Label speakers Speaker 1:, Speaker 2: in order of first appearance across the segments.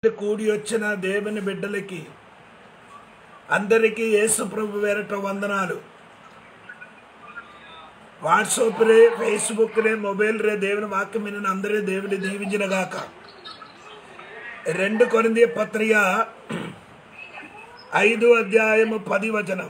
Speaker 1: కూడి వచ్చిన దేవుని బిడ్డలకి అందరికీ యేసు ప్రభు పేరట వందనాలు. వాట్సాప్ రే, ఫేస్బుక్ రే, మొబైల్ రే దేవుని వాక్యం విని అందరూ దేవుని దీవించినగాక. 2 కొరింథీ పత్రిక 5 అధ్యాయము 10 వచనం.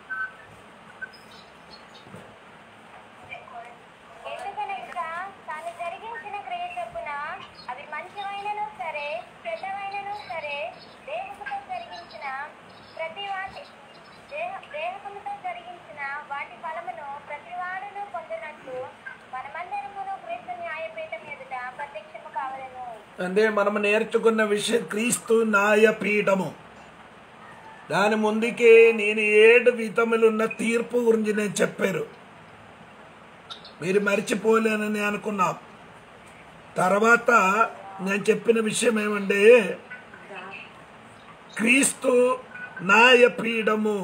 Speaker 1: అంటే మనం నేర్చుకున్న విషయం క్రీస్తు న్యాయపీఠము. దాని ముందుకే నేను 7 విధములున్న తీర్పు గురించి నేను చెప్పారు, మీరు మర్చిపోలేనని అనుకున్నాం. తర్వాత నేను చెప్పిన విషయం ఏమంటే క్రీస్తు న్యాయపీఠము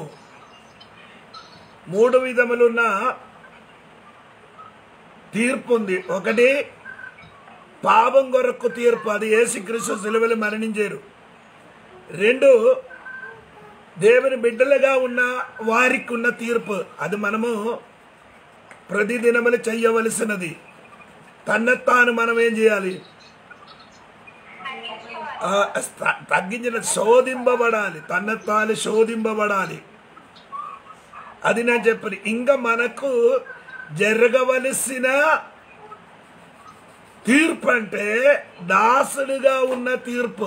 Speaker 1: 3 విధములున్న తీర్పు ఉంది. ఒకటి పాపం కొరకు తీర్పు, అది యేసుక్రీస్తు సిలువలో మరణించారు. 2 దేవుని బిడ్డలుగా ఉన్న వారికి ఉన్న తీర్పు, అది మనము ప్రతిదినములు చెయ్యవలసినది. తాను మనం ఏం చేయాలి? తగ్గించిన శోధింపబడాలి, తాను శోధింపబడాలి. అది నేను చెప్పాను. ఇంకా మనకు జరగవలసిన తీర్పు అంటే దాసుడుగా ఉన్న తీర్పు.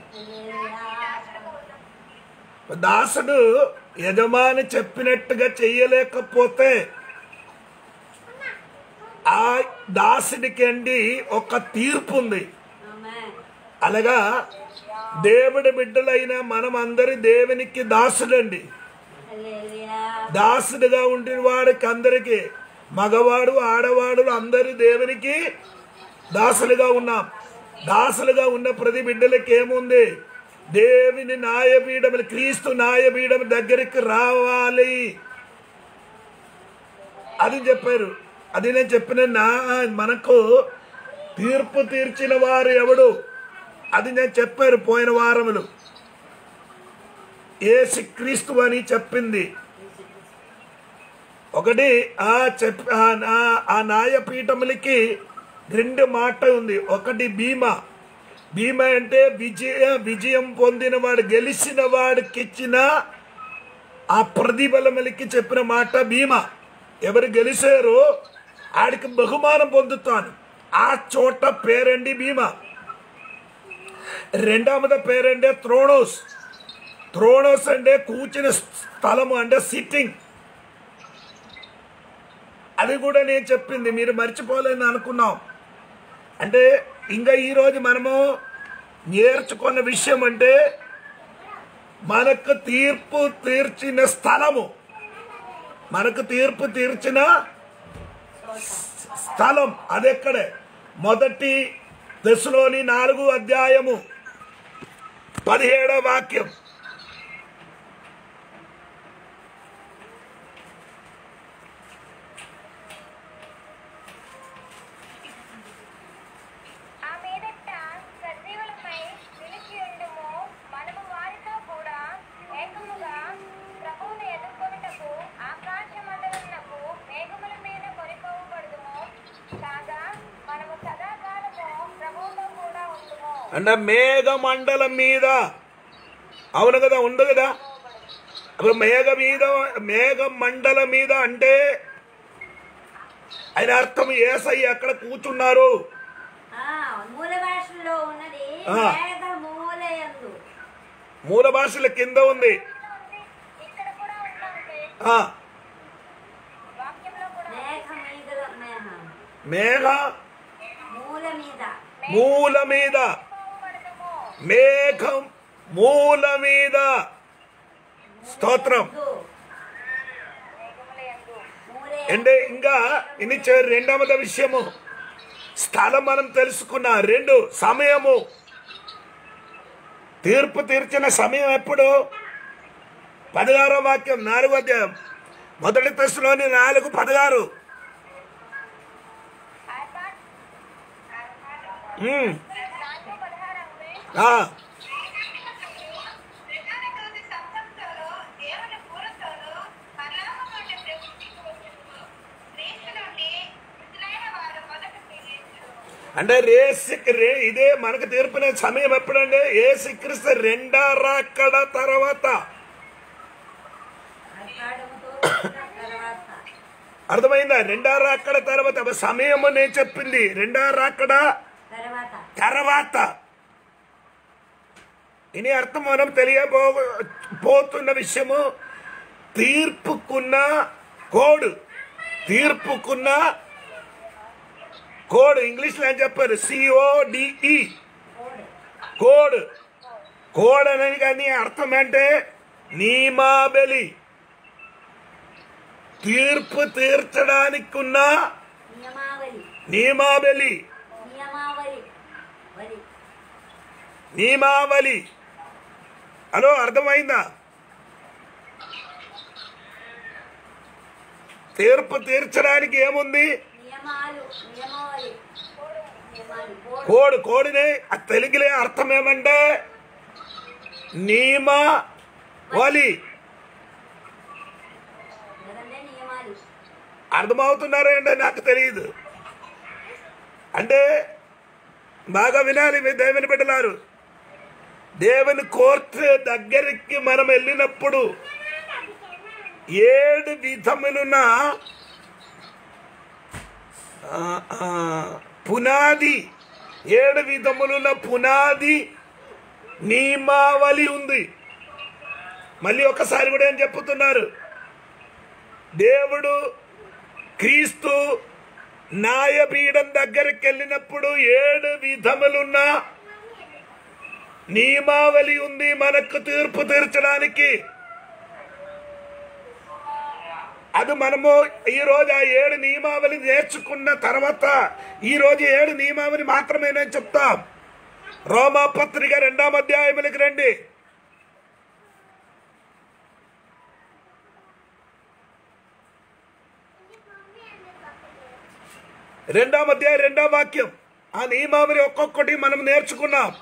Speaker 1: దాసుడు యజమాని చెప్పినట్టుగా చెయ్యలేకపోతే ఆ దాసుడికి అండి ఒక తీర్పు ఉంది. అలాగా దేవుడి బిడ్డలైన మనం అందరి దేవునికి దాసుడండి. దాసుడుగా ఉండిన వాడికి అందరికి, మగవాడు ఆడవాడు అందరి దేవునికి దాసులుగా ఉన్నాం. దాసులుగా ఉన్న ప్రతి బిడ్డలకి ఏముంది? దేవుని న్యాయపీఠం, క్రీస్తు న్యాయపీఠం దగ్గరికి రావాలి. అది చెప్పారు. అది నేను చెప్పిన మనకు తీర్పు తీర్చిన వారు ఎవడు, అది నేను చెప్పారు పోయిన వారములు. యేసు క్రీస్తు అని చెప్పింది. ఒకటి ఆ న్యాయపీఠములకి 2 మాట ఉంది. ఒకటి బీమా. బీమా అంటే విజయం పొందిన వాడు, గెలిచిన వాడికి ఇచ్చిన ఆ ప్రతిఫలములకి చెప్పిన మాట బీమా. ఎవరు గెలిచారో ఆడికి బహుమానం పొందుతాను. ఆ చోట పేరండి బీమా. 2వ పేరంటే త్రోనోస్. త్రోనోస్ అంటే కూర్చున్న స్థలము, అంటే సిట్టింగ్. అది కూడా నేను చెప్పింది, మీరు మర్చిపోలేని అనుకున్నాం. అంటే ఇంకా ఈరోజు మనము నేర్చుకున్న విషయం అంటే మనకు తీర్పు తీర్చిన స్థలము, మనకు తీర్పు తీర్చిన స్థలం అది ఎక్కడే. 1 దశలోని 4 అధ్యాయము 17వ వాక్యం. అంటే మేఘమండలం మీద, అవును కదా, ఉంది కదా. అప్పుడు మేఘమండలం మీద అంటే ఆయన అర్థం యేసయ్య అక్కడ కూర్చున్నారు. మూల భాషల కింద ఉంది. మేఘ మూల మీద, మేఘం మూల మీద. స్తోత్రం. అంటే ఇంకా ఇది 2వ విషయము స్థలం మనం తెలుసుకున్న. 2 సమయము. తీర్పు తీర్చిన సమయం ఎప్పుడు? 16వ వాక్యం 4వ అధ్యాయం 1 దశలోని 4:16. అంటే ఇదే మనకు తీర్పునే సమయం ఎప్పుడంటే యేసుక్రీస్తు రెండో రాకడ తర్వాత. అర్థమైందా? రెండో రాకడ తర్వాత సమయము నేను చెప్పింది రెండో రాకడ తర్వాత. ఇని అర్థం మనం తెలియబోతున్న విషయము తీర్పుకున్న కోడ్. తీర్పుకున్న కోడ్ ఇంగ్లీష్లో ఏం చెప్పారు? CODE code. కోడ్ అనేది కానీ అర్థం అంటే నియమావళి. తీర్పు తీర్చడానికి ఉన్న నియమావళి. నియమావళి. హలో, అర్థమైందా? తీర్పు తీర్చడానికి ఏముంది? కోడ్. కోడిని తెలుగులో అర్థం ఏమంటే నియమావళి. అర్థమవుతున్నారా అంటే నాకు తెలియదు. అంటే బాగా వినాలి మీ దేవుని బిడ్డలారు. దేవుని కోర్టు దగ్గరికి మనం వెళ్ళినప్పుడు 7 విధములున్న పునాది, 7 విధములున్న పునాది నియమావళి ఉంది. మళ్ళీ ఒకసారి కూడా ఏం చెప్పుతున్నారు? దేవుడు క్రీస్తు న్యాయపీఠం దగ్గరికి వెళ్ళినప్పుడు 7 విధములున్న నియమావళి ఉంది మనకు తీర్పు తీర్చడానికి. అది మనము ఈరోజు ఆ 7 నియమావళి నేర్చుకున్న తర్వాత ఈరోజు 7 నియమావళి మాత్రమే నేను చెప్తాం. రోమా పత్రిక 2వ అధ్యాయములకు రండి. 2వ అధ్యాయం 2వ వాక్యం. ఆ నియమావళి ఒక్కొక్కటి మనం నేర్చుకున్నాం.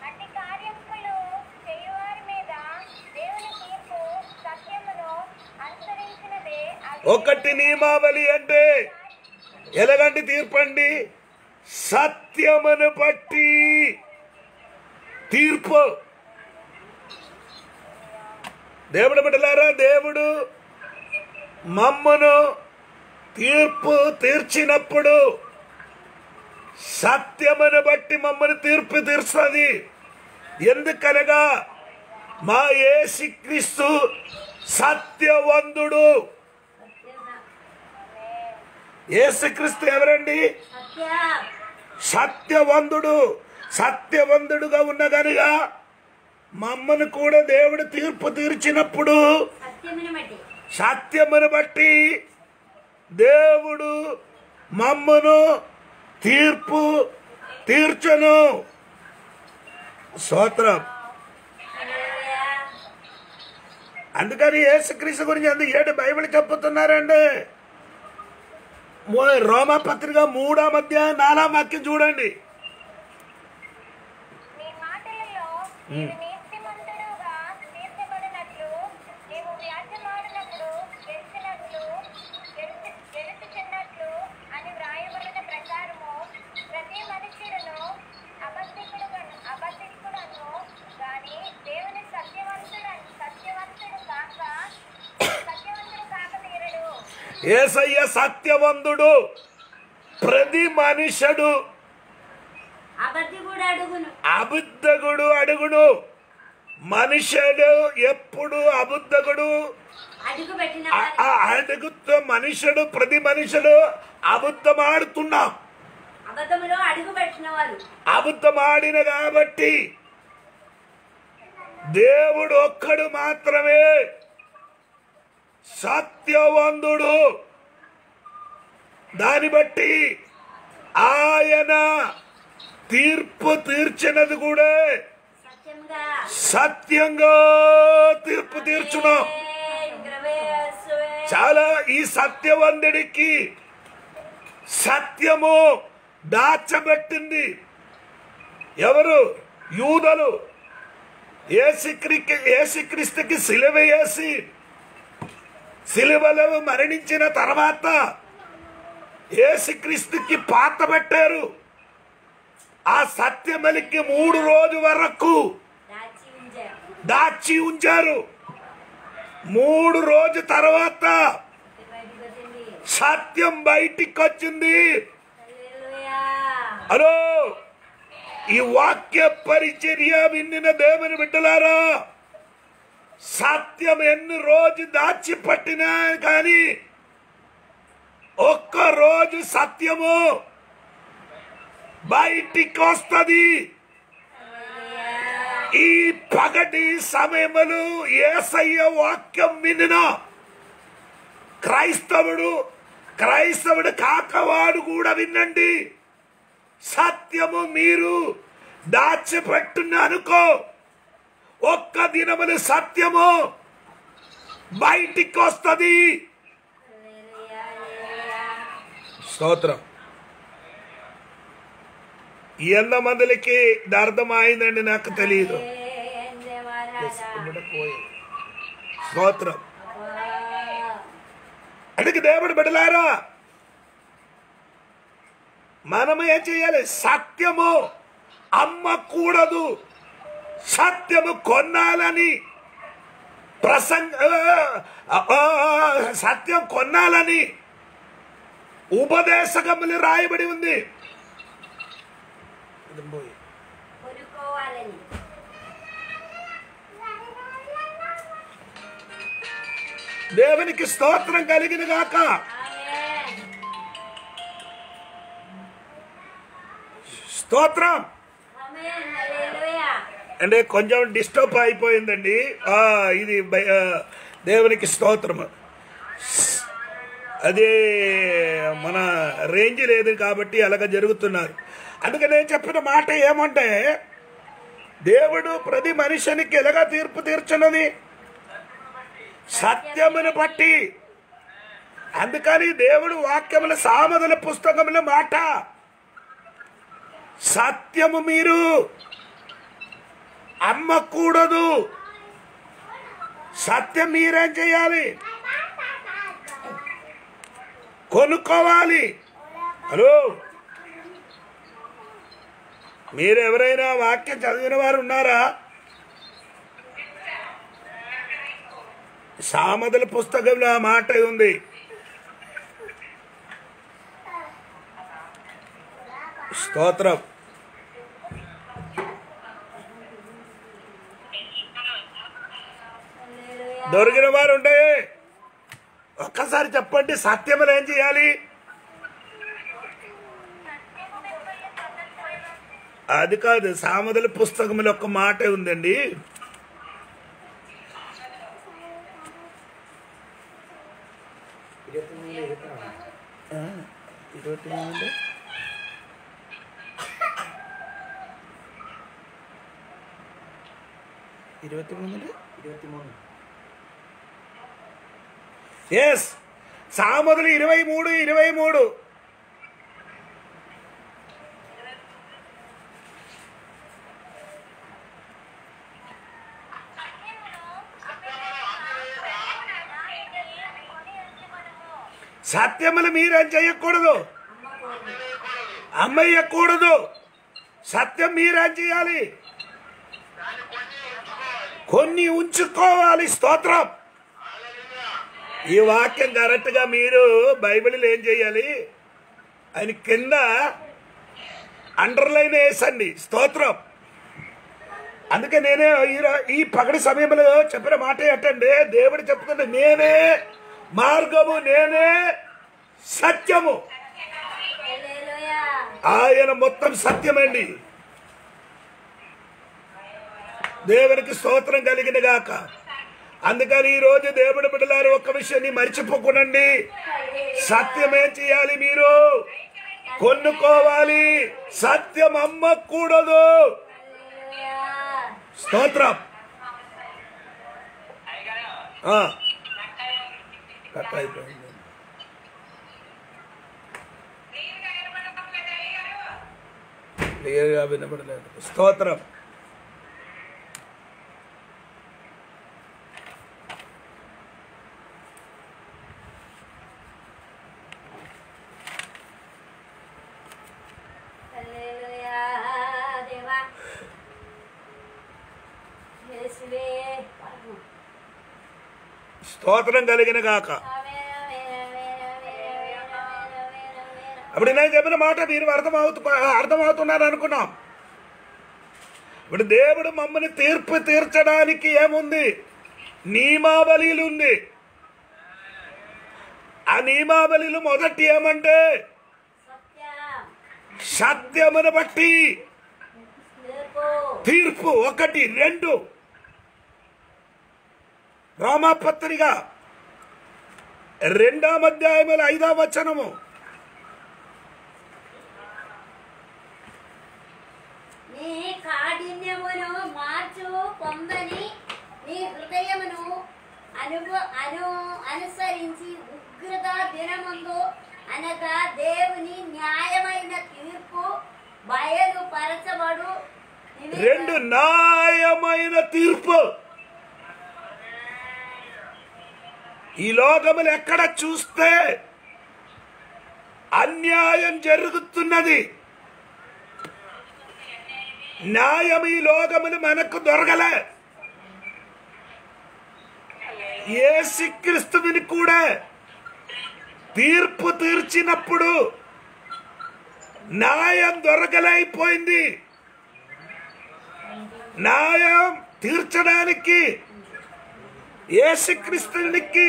Speaker 1: ఒకటి నియమావళి అంటే ఎలాంటి తీర్పు అండి? సత్యమును బట్టి తీర్పు. దేవుడు బిడ్డలారా, దేవుడు మమ్మను తీర్పు తీర్చినప్పుడు సత్యమును బట్టి మమ్మల్ని తీర్పు తీర్చుతుంది. ఎందుకనగా మా యేసుక్రీస్తు సత్యవంతుడు. యేసుక్రీస్తు ఎవరండి? సత్యవంతుడు. సత్యవంతుడుగా ఉన్న గనుక మమ్మల్ని కూడా దేవుడు తీర్పు తీర్చినప్పుడు సత్యమును బట్టి దేవుడు మమ్మను తీర్పు తీర్చను. స్తోత్రం. అందుకని యేసుక్రీస్తు గురించి అందుకు 7 బైబిల్ చెప్పుతున్నారండి. రోమా పత్రిక 3వ అధ్యాయం 4వ వాక్యం చూడండి. యేసయ్య సత్యవంతుడు. ప్రతి మనుషుడు అబద్ధగుడు అడుగును. మనుషుడు ఎప్పుడు అబద్ధగుడు అడుగుతూ మనుషుడు ప్రతి మనుషుడు అబద్ధమాడుతున్నాం. అబద్ధమాడిన కాబట్టి దేవుడు ఒక్కడు మాత్రమే సత్యవంతుడు. దాన్ని బట్టి ఆయన తీర్పు తీర్చినది కూడా సత్యంగా తీర్పు తీర్చును. చాలా ఈ సత్యవంతుడికి సత్యము దాచబెట్టింది ఎవరు? యూదులు. యేసుక్రీస్తుకి సిలువ వేసి సిలువలో మరణించిన తర్వాత యేసుక్రీస్తుకి పాత పెట్టారు. ఆ సత్యమలికి 3 రోజు వరకు దాచి ఉంచారు. 3 రోజు తర్వాత సత్యం బయటికి వచ్చింది. హలో, ఈ వాక్య పరిచర్య విన్న దేవుని బిడ్డలారా, సత్యం ఎన్ని రోజు దాచి పట్టినా కానీ ఒక్క రోజు సత్యము బయటికి వస్తుంది. ఈ పగటి సమయములు యేసయ్య వాక్యం వినిన క్రైస్తవుడు కాకవాడు కూడా వినండి. సత్యము మీరు దాచిపెట్టున అనుకో, ఒక్క దినములు సత్యము బయటికి వస్తుంది. స్తోత్రం. ఎంతమందికి ఇది అర్థమైందండి నాకు తెలియదు. స్తోత్రం. అందుకే దేవుడు బిడ్డలారా, మనము ఏం చేయాలి? సత్యము అమ్మకూడదు, సత్యము కొనాలని సత్యం కొనాలని ఉపదేశకములు రాయబడి ఉంది. దేవునికి స్తోత్రం కలిగిన గాక. స్తోత్రం. అంటే కొంచెం డిస్టర్బ్ అయిపోయిందండి. ఇది దేవునికి స్తోత్రం. అదే మన రేంజ్ లేదు కాబట్టి అలాగ జరుగుతున్నారు. అందుకని నేను చెప్పిన మాట ఏమంటే, దేవుడు ప్రతి మనిషినికి ఎలాగా తీర్పు తీర్చున్నది? సత్యమును బట్టి. అందుకని దేవుడు వాక్యముల సామెతల పుస్తకముల మాట, సత్యము మీరు అమ్మకూడదు, సత్యం మీరేం చేయాలి? కొనుక్కోవాలి. హలో, మీరు ఎవరైనా వాక్యం చదివిన వారు ఉన్నారా? సామెతల పుస్తకంలో ఆ మాట ఉంది. స్తోత్రం. దొరికిన వారు ఉంటే ఒక్కసారి చెప్పండి, సత్యములు ఏం చేయాలి? అది కాదు, సామెతల పుస్తకంలో ఒక మాట ఉందండి. ఎస్, సామెతలు 23 సత్యములు మీరేం చేయకూడదు, అమ్మయ్యకూడదు. సత్యం మీరేం చేయాలి? కొన్ని ఉంచుకోవాలి. స్తోత్రం. ఈ వాక్యం కరెక్ట్ గా మీరు బైబిల్ ఏం చేయాలి? ఆయన కింద అండర్లైన్ వేసండి. స్తోత్రం. అందుకే నేనే ఈ పగటి సమయంలో చెప్పిన మాట ఏంటంటే, దేవుడు చెప్తుంటే, నేనే మార్గము, నేనే సత్యము. ఆయన మొత్తం సత్యమండి. దేవునికి స్తోత్రం కలిగిన గాక. అందుకని ఈ రోజు దేవుడి బిడ్డలారు ఒక్క విషయాన్ని మర్చిపోకునండి. సత్యం ఏం చేయాలి? మీరు కొనుక్కోవాలి. సత్యం అమ్మకూడదు. స్తోత్రం. కట్ అయిపోయింది. క్లియర్గా వినపడలేదు. స్తోత్రం. స్తోత్రం కలిగిన గాక. అప్పుడు నేను చెప్పిన మాట మీరు అర్థమవుతున్నారు అనుకున్నాం. ఇప్పుడు దేవుడు మమ్మల్ని తీర్పు తీర్చడానికి ఏముంది? నియమావళిలు ఉంది. ఆ నియమావళిలు మొదటి ఏమంటే సత్యమును బట్టి తీర్పు. 1, 2 రోమాపత్రిక 2వ అధ్యాయముల 5వ వచనము.
Speaker 2: నీ కాఠిన్యమును మార్చు పొందని నీ హృదయమును అనుసరించి ఉగ్రత దినమందు అనగా దేవుని న్యాయమైన తీర్పు బయలుపరచబడు.
Speaker 1: 2 న్యాయమైన తీర్పు. ఈ లోకములు ఎక్కడ చూస్తే అన్యాయం జరుగుతున్నది. న్యాయం ఈ లోకములు మనకు దొరకలే. యేసుక్రీస్తుని కూడా తీర్పు తీర్చినప్పుడు న్యాయం దొరకలేకపోయింది. న్యాయం తీర్చడానికి యేసుక్రీస్తునికి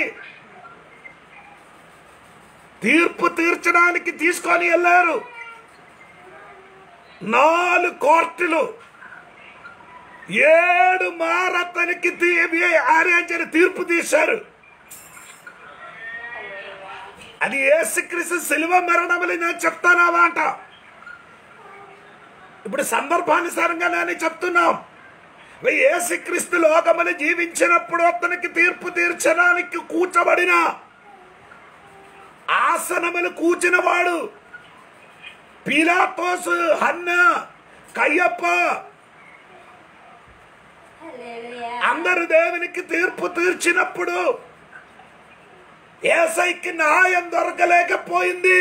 Speaker 1: తీర్పు తీర్చడానికి తీసుకొని వెళ్ళారు 4 కోర్టులు. 7 మారతనికి ఆర్యాంజని తీర్పు తీశారు. అది యేసుక్రీస్తు శిలువ మరణమని నేను చెప్తానా మాట. ఇప్పుడు సందర్భానుసారంగా నేను చెప్తున్నాం. యేసుక్రీస్తు లోకమును జీవించినప్పుడు అతనికి తీర్పు తీర్చడానికి కూర్చబడిన ఆసనములు కూర్చిన వాడు పీలాతోసు, హన్నా, కయ్యప్ప అందరు దేవునికి తీర్పు తీర్చినప్పుడు యేసయ్యకి న్యాయం దొరకలేకపోయింది.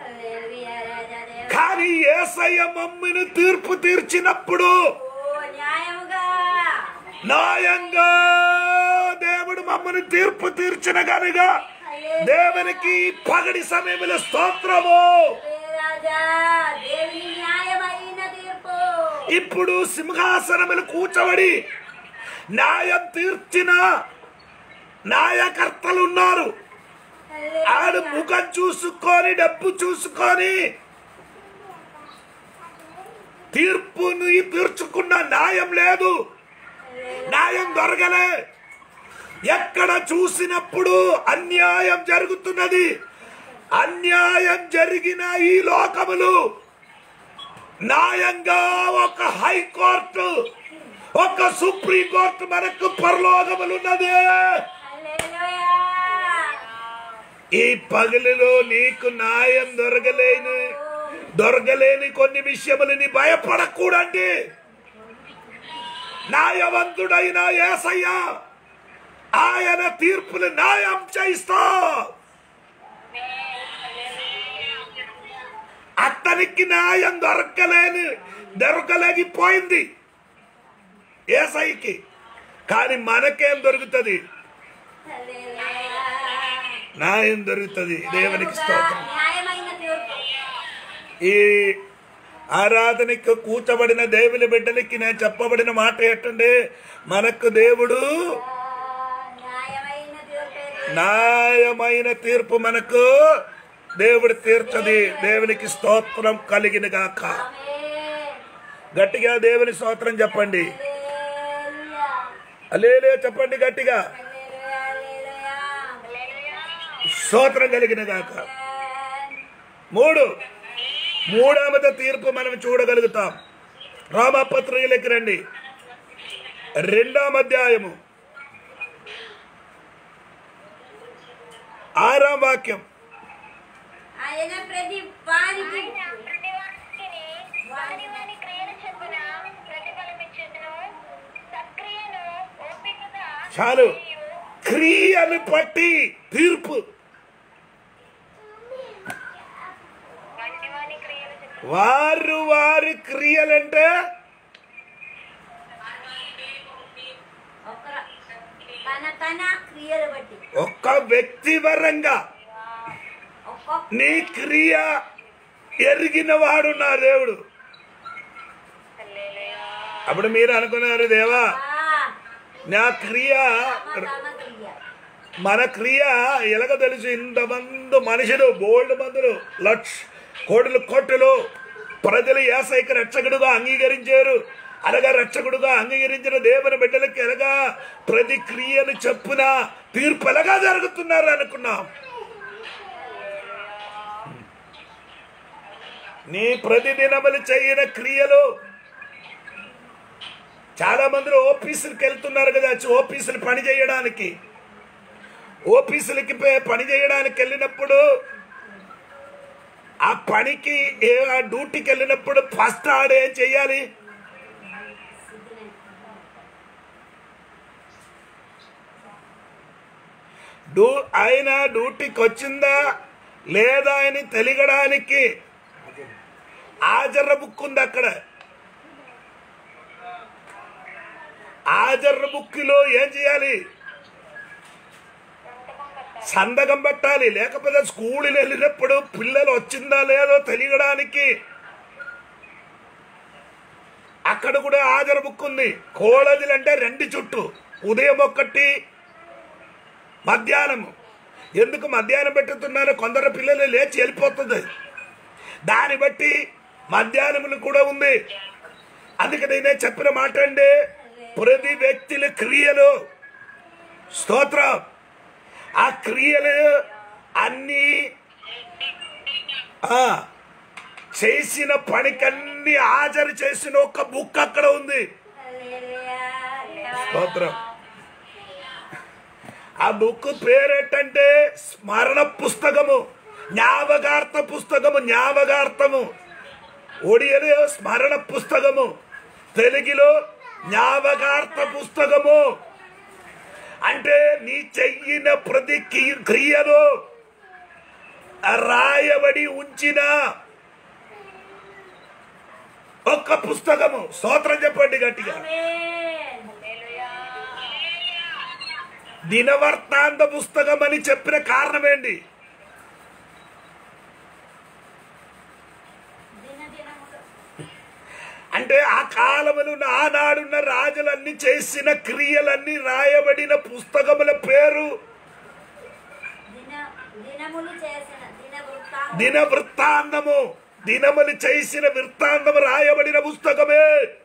Speaker 1: కానీ యేసయ్య మమ్మీని తీర్పు తీర్చినప్పుడు న్యాయంగా దేవుడు మమ్మల్ని తీర్పు తీర్చిన కనుక దేవునికి పగడి సమయంలో స్తోత్రము. ఇప్పుడు సింహాసనములు కూర్చోబడి న్యాయం తీర్చిన న్యాయకర్తలు ఉన్నారు. ఆడు ముఖం చూసుకొని డబ్బు చూసుకొని తీర్పుని తీర్చుకున్న న్యాయం లేదు. న్యాయం దొరకలే. ఎక్కడ చూసినప్పుడు అన్యాయం జరుగుతున్నది. అన్యాయం జరిగిన ఈ లోకములు న్యాయంగా ఒక హైకోర్టు, ఒక సుప్రీం కోర్టు మనకు పరలోకములున్నది. ఈ పగలిలో నీకు న్యాయం దొరకలేని కొన్ని విషయములని భయపడకూడండి. న్యాయవంతుడైన యేసయ్య ఆయన తీర్పులు న్యాయం చేస్తా. అతనికి న్యాయం దొరకలేకపోయింది యేసయ్యకి. కానీ మనకేం దొరుకుతుంది? న్యాయం దొరుకుతుంది. దేవునికి స్తోత్రం. ఈ ఆరాధనకు కూర్చబడిన దేవుని బిడ్డలకి నేను చెప్పబడిన మాట ఏంటంటే, మనకు దేవుడు న్యాయమైన తీర్పు మనకు దేవుడు తీర్చది. దేవునికి స్తోత్రం కలిగిన గాక. గట్టిగా దేవుని స్తోత్రం చెప్పండి. హల్లెలూయా చెప్పండి గట్టిగా. స్తోత్రం కలిగిన గాక. మూడవది తీర్పు మనం చూడగలుగుతాం. రోమాపత్రికలోకి రండి. 2వ అధ్యాయము 6వ వాక్యం.
Speaker 2: ఆయన ప్రతి వానికి
Speaker 1: చాలు. క్రియను బట్టి తీర్పు. వారి క్రియలంటే
Speaker 2: తన క్రియలు బట్టి
Speaker 1: ఒక్క వ్యక్తి పరంగా
Speaker 2: ఒక్కొక్క
Speaker 1: నీ క్రియ ఎరిగిన వాడు నా దేవుడు. అప్పుడు మీరు అనుకున్నారు, దేవా నా క్రియ,
Speaker 2: తమ క్రియ
Speaker 1: మన క్రియ ఎలాగ తెలుసు? ఇంతమంది మనుషులు, బోల్డ్ మందులు, కోడులు కొట్టులు ప్రజలు యేసయ్యకి రక్షకుడుగా అంగీకరించారు. అలాగా రక్షకుడుగా అంగీకరించిన దేవుని బిడ్డలకి ఎలాగా ప్రతి క్రియను చెప్పున తీర్పు ఎలాగా జరుగుతున్నారు అనుకున్నాం. నీ ప్రతిదినములు చేయని క్రియలు. చాలా మంది ఆఫీసులకు వెళ్తున్నారు కదా, ఆఫీసులు పని చేయడానికి. ఆఫీసులకి పని చేయడానికి వెళ్ళినప్పుడు ఆ పనికి ఆ డ్యూటీకి వెళ్ళినప్పుడు ఫస్ట్ ఆడేం చెయ్యాలి? ఆయన డ్యూటీకి వచ్చిందా లేదా అని తెలియడానికి హాజరు బుక్ ఉంది. అక్కడ హాజరు బుక్లో ఏం చేయాలి? సంతకం పెట్టాలి. లేకపోతే స్కూల్కి వెళ్ళినప్పుడు పిల్లలు వచ్చిందా లేదో తెలియడానికి అక్కడ కూడా హాజరు బుక్ ఉంది. కాలేజీలు అంటే 2 చుట్టూ, ఉదయం 1, మధ్యాహ్నము. ఎందుకు మధ్యాహ్నం పెట్టుతున్నారు? కొందరు పిల్లలు లేచి వెళ్ళిపోతుంది. దాన్ని బట్టి మధ్యాహ్నములు కూడా ఉంది. అందుకే నేనే చెప్పిన మాట అండి, ప్రతి వ్యక్తుల క్రియలు, స్తోత్రం, ఆ క్రియలు అన్నీ చేసిన పనికన్నీ హాజరు చేసిన ఒక బుక్ అక్కడ ఉంది. స్తోత్రం. ఆ బుక్ పేరేటంటే స్మరణ పుస్తకము, జ్ఞాపకార్థ పుస్తకము. జ్ఞాపకార్థము ఒడియలో స్మరణ పుస్తకము, తెలుగులో జ్ఞాపకార్థ పుస్తకము. అంటే నీ చెయ్యిన ప్రతి క్రియలో రాయబడి ఉంచిన ఒక్క పుస్తకము. స్తోత్రం చెప్పండి గట్టిగా. దినవర్తాంత పుస్తకం అని చెప్పిన కారణం ఏంటి? అంటే ఆ కాలములు ఆనాడున్న రాజులన్నీ చేసిన క్రియలన్నీ రాయబడిన పుస్తకముల పేరు దిన వృత్తాంతము. దినములు చేసిన వృత్తాంతము రాయబడిన పుస్తకమే.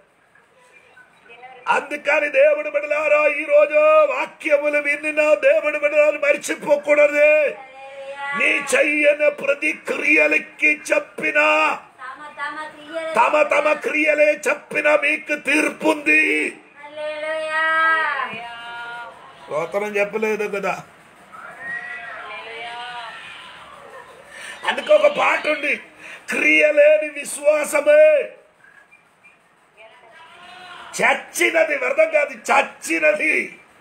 Speaker 1: అందుకని దేవుడు బిడ్డలారా, ఈ రోజు వాక్యములు విన్న దేవుడు బిడ్డలారా మర్చిపోకూడదు. నీ చెయ్యని ప్రతి క్రియలకి చెప్పిన తమ క్రియలే చెప్పిన మీకు తీర్పుంది. స్తోత్రం చెప్పలేదు కదా. అందుకే ఒక పాట ఉంది, క్రియలేని విశ్వాసమే చచ్చినది, వ్యర్థం కాదు, చచ్చినది.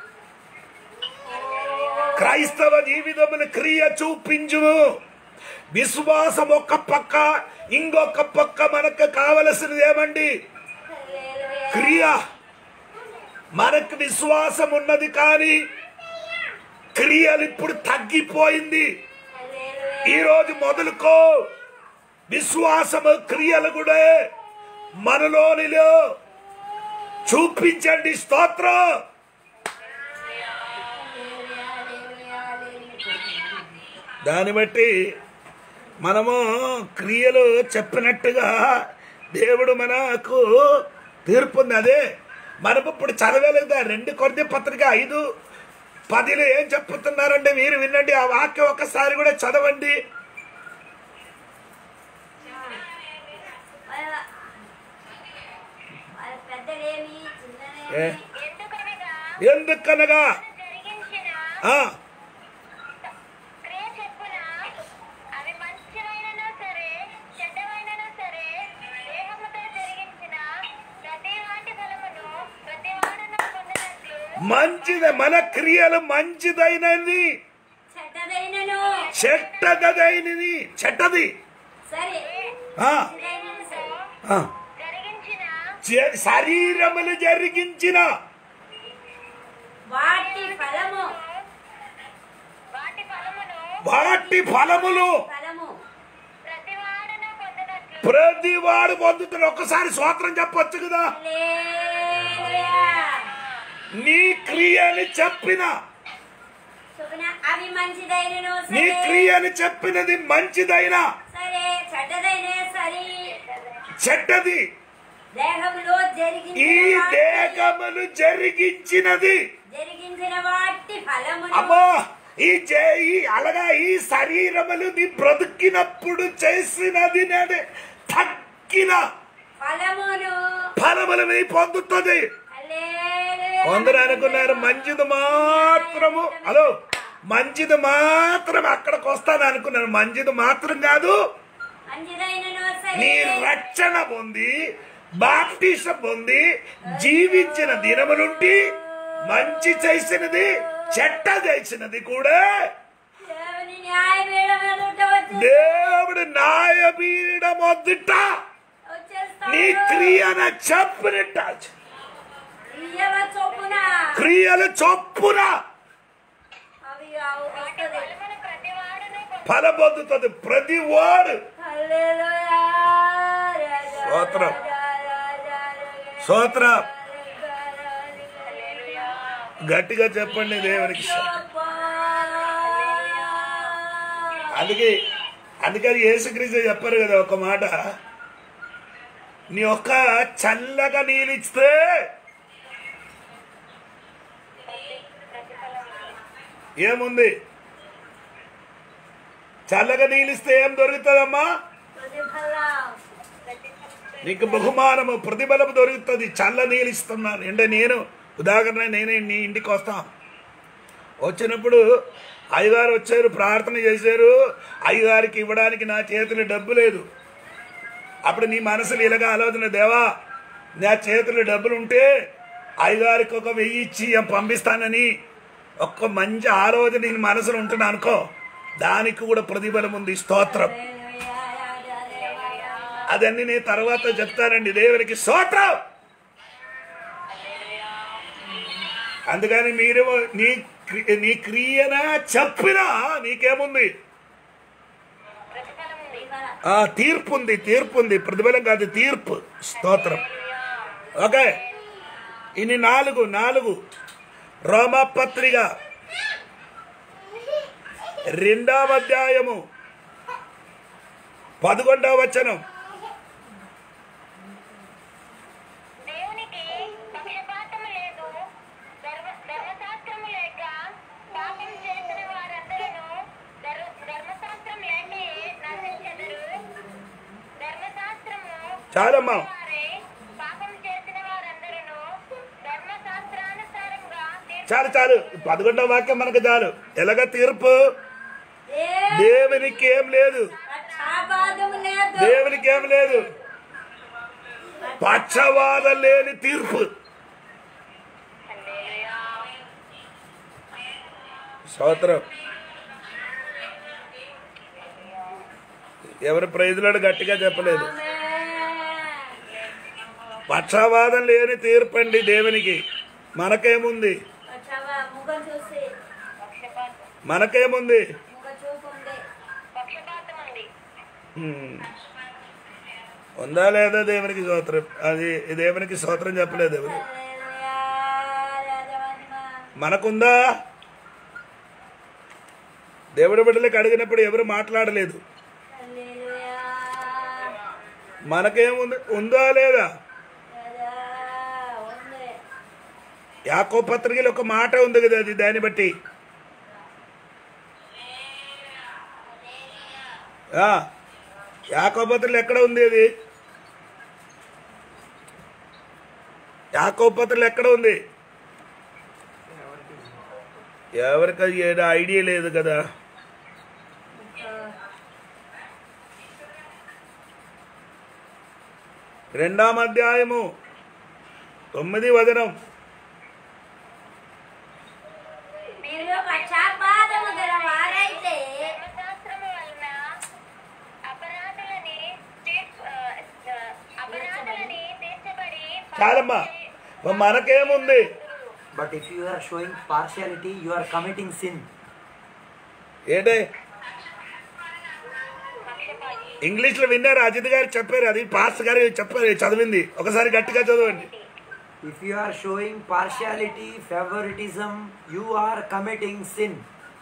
Speaker 1: క్రైస్తవ జీవితములు క్రియ చూపించుము. విశ్వాసం ఒక పక్క, ఇంకొక పక్క మనకు కావలసినది ఏమండి? క్రియ. మనకు విశ్వాసం ఉన్నది కానీ క్రియలు ఇప్పుడు తగ్గిపోయింది. ఈరోజు మొదలుకో విశ్వాసము క్రియలు కూడా మనలోనిలో చూపించండి. స్తోత్రం. దాన్ని బట్టి మనము క్రియలు చెప్పినట్టుగా దేవుడు మనకు తీర్పుంది. అదే మనం ఇప్పుడు చదవలేదా 2 కొరింథీ పత్రిక 5:10 ఏం చెప్తున్నారంటే మీరు వినండి. ఆ వాక్యం ఒకసారి కూడా చదవండి. ఎందుకనగా మంచిది, మన క్రియలు మంచిదైనది, చెడ్డదైనది, చెడ్డది శరీరములు జరిగించిన
Speaker 2: వాటి ఫలము
Speaker 1: వాటి ఫలములు
Speaker 2: ఫలము
Speaker 1: ప్రతి వాడు పొందుతున్న ఒక్కసారి స్తోత్రం చెప్పొచ్చు కదా.
Speaker 2: హల్లెలూయా.
Speaker 1: నీ క్రియని చెప్పిన
Speaker 2: చొప్పున అవి మంచిదైనను
Speaker 1: నీ
Speaker 2: సరే,
Speaker 1: క్రియని చెప్పినది మంచిదైనా
Speaker 2: సరే చెడ్డదైనే సరి,
Speaker 1: చెడ్డది
Speaker 2: దేహములో
Speaker 1: ఈ దేహములు జరిగించినది
Speaker 2: జరిగించిన వాటి ఫలములు
Speaker 1: అమ్మా అలాగా ఈ శరీరములు నీ బ్రతికినప్పుడు చేసినది తక్కిన ఫలములు నీ పొందుతుంది.
Speaker 2: హల్లెలూయా.
Speaker 1: కొందరు అనుకున్నారు మంచిది మాత్రము, హలో మంచిది మాత్రం అక్కడికి వస్తాను అనుకున్నారు. మంచిది మాత్రం కాదు,
Speaker 2: మంచిదైనను సరే,
Speaker 1: నీ రక్షణ పొంది బాప్టిజం పొంది జీవించిన దినము నుండి మంచి చేసినది చెడ్డ చేసినది కూడా
Speaker 2: దేవుని న్యాయపీఠం ఎదుట వచ్చి
Speaker 1: దేవుడు న్యాయపీఠం వద్దుట
Speaker 2: వచ్చేస్తాడు.
Speaker 1: నీ క్రియన చెప్పినట్ట
Speaker 2: క్రియల చొప్పున
Speaker 1: క్రియల చొప్పున
Speaker 2: అవి వస్తది.
Speaker 1: ఫలం పొందుతుంది ప్రతి వాడు.
Speaker 2: హల్లెలూయా.
Speaker 1: స్తోత్రం. స్తోత్రం. గట్టిగా చెప్పండి దేవునికి. అందుకని యేసుక్రీస్తు చెప్పారు కదా ఒక మాట, నీ ఒక్క చల్లగా నీళ్ళిస్తే ఏముంది, చల్లగా నీళ్ళిస్తే ఏం దొరుకుతుందమ్మా? నీకు బహుమానము ప్రతిఫలము దొరుకుతుంది. చల్ల నీళ్ళు ఇస్తున్నాను అంటే నేను ఉదాహరణ నేనే నీ ఇంటికి వస్తాను. వచ్చినప్పుడు అయ్యగారు వచ్చారు, ప్రార్థన చేశారు, అయ్యగారికి ఇవ్వడానికి నా చేతిలో డబ్బు లేదు. అప్పుడు నీ మనసులో ఇలాగా ఆలోచన, దేవా నా చేతిలో డబ్బులు ఉంటే అయ్యగారికి ఒక 1000 ఇచ్చి పంపిస్తానని ఒక్క మంచి ఆలోచన నీ మనసులో ఉంటున్నా అనుకో, దానికి కూడా ప్రతిఫలం ఉంది. స్తోత్రం. అదన్నీ నేను తర్వాత చెప్తానండి. దేవునికి స్తోత్రం. అందుకని మీరు నీ క్రియన చెప్పినా నీకేముంది? తీర్పు ఉంది. తీర్పు ఉంది, ప్రతిఫలం కాదు, తీర్పు. స్తోత్రం. ఓకే, ఇన్ని 4 రోమపత్రిక 2వ అధ్యాయము 11వ వచనం. చాలమ్మా, చాలు 11వ వాక్యం మనకు చాలు. ఎలాగ తీర్పు? దేవునికి ఏం లేదు, దేవునికి ఏం లేదు, పక్షవాదం లేని తీర్పు. స్తోత్రం. ఎవరు ప్రైజులాడు గట్టిగా చెప్పలేదు. పక్షవాదం లేని తీర్పు అండి దేవునికి. మనకేముంది? మనకేముంది? ఉందా లేదా? దేవునికి స్తోత్రం. అది దేవునికి స్తోత్రం చెప్పలేదు ఎవరు. మనకుందా? దేవుడి బిడ్డలకు అడిగినప్పుడు ఎవరు మాట్లాడలేదు. మనకేముంది? ఉందా లేదా? యాకోబు పత్రికలో ఒక మాట ఉంది కదా, అది దాన్ని బట్టి యాకోబు పత్రికలో ఎక్కడ ఉంది? అది యాకోబు పత్రికలో ఎక్కడ ఉంది? ఎవరికి ఐడియా లేదు కదా. రెండవ అధ్యాయము 9వ వచనం. చాలమ్మా, మనకేముంది?
Speaker 3: But if you are showing partiality, you are committing sin.
Speaker 1: ఏంటే ఇంగ్లీష్లో విన్నారు, అజిత్ గారు చెప్పారు, అది పాస్టర్ గారు చెప్పారు, చదివింది. ఒకసారి గట్టిగా చదవండి.
Speaker 3: If you are showing partiality, favoritism, you are committing sin.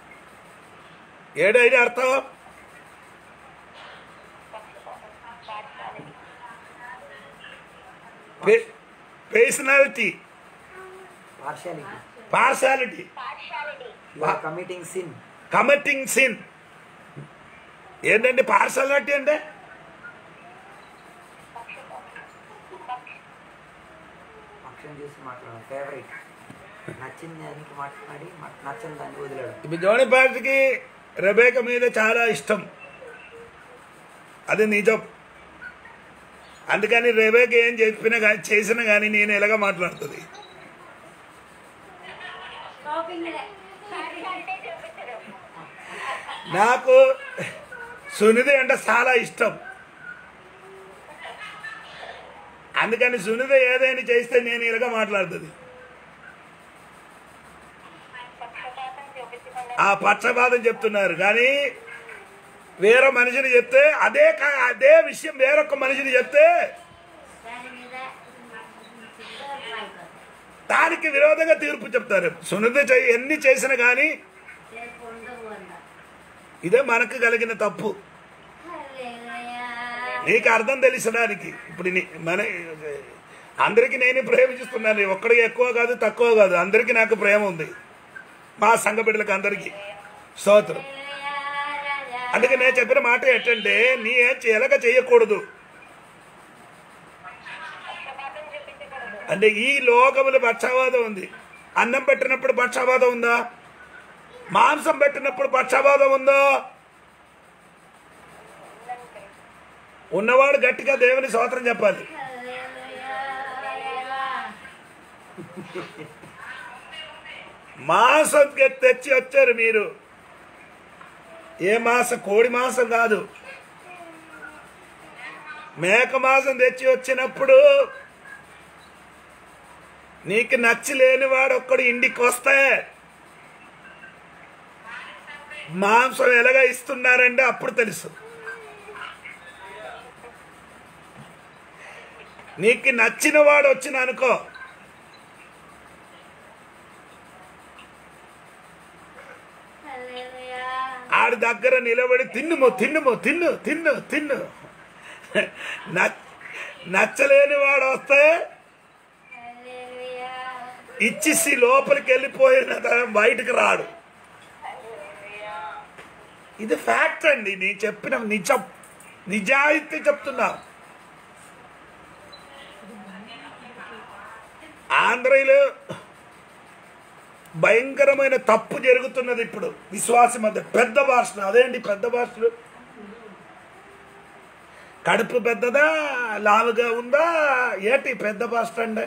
Speaker 1: ఏడైనా అర్థం పేర్సనాలిటీ,
Speaker 3: Partiality.
Speaker 1: Partiality,
Speaker 3: You are committing sin.
Speaker 1: Committing sin. ఏంటంటే పార్షాలిటీ అంటే
Speaker 3: పక్షం చూసి మాట్లాడాలి. ఫేవరెట్ నచ్చిన దానికి మాట్లాడి నచ్చని దాన్ని వదిలాడు.
Speaker 1: ఇప్పుడు జోని పాస్టర్కి రెబేక మీద చాలా ఇష్టం, అది నిజం. అందుకని రెబేక ఏం చెప్పినా కానీ చేసినా కానీ నేను ఎలాగ మాట్లాడుతుంది. నాకు సునిధి అంటే చాలా ఇష్టం, అందుకని సునిధి ఏదైనా చేస్తే నేను ఇలాగ మాట్లాడుతుంది. ఆ పక్షపాతం చెప్తున్నారు, కానీ వేరే మనిషిని చెప్తే అదే విషయం వేరొక మనిషిని చెప్తే దానికి విరోధంగా తీర్పు చెప్తారు. సునిధి ఎన్ని చేసినా కానీ ఇదే మనకు కలిగిన తప్పు. నీకు అర్థం తెలిసడానికి ఇప్పుడు మన అందరికీ నేను ప్రేమిస్తున్నాను, ఒక్కడికి ఎక్కువ కాదు తక్కువ కాదు, అందరికీ నాకు ప్రేమ ఉంది, మా సంఘ బిడ్డలకు అందరికీ స్తోత్రం. అందుకే నేను చెప్పిన మాట ఏంటంటే నీ ఎలాగ చేయకూడదు అంటే ఈ లోకములో పక్షపాతం ఉంది. అన్నం పెట్టినప్పుడు పక్షపాతం ఉందా? మాంసం పెట్టినప్పుడు పక్షపాతం ఉందో? ఉన్నవాడు గట్టిగా దేవుని స్తోత్రం చెప్పాలి. మాంసం తెచ్చి వచ్చారు మీరు, ఏ మాంసం? కోడి మాంసం కాదు, మేక మాంసం తెచ్చి వచ్చినప్పుడు నీకు నచ్చలేని వాడు ఒక్కడు ఇంటికి వస్తే మాంసం ఎలాగా ఇస్తున్నారంటే అప్పుడు తెలుసు. నీకు నచ్చిన వాడు వచ్చిన అనుకో, ఆడి దగ్గర నిలబడి తిన్ను. నచ్చలేని వాడు వస్తే ఇచ్చేసి లోపలికి వెళ్ళిపోయిన బయటకు రాడు. ఇది ఫ్యాక్ట్ అండి, నేను చెప్పిన నిజం, నిజాయితీ చెప్తున్నా. ఆంధ్రలో భయంకరమైన తప్పు జరుగుతున్నది ఇప్పుడు విశ్వాసం మధ్య. పెద్ద భాషలు, అదేంటి పెద్ద భాషలు? కడుపు పెద్దదా లావుగా ఉందా ఏంటి పెద్ద భాష అండి?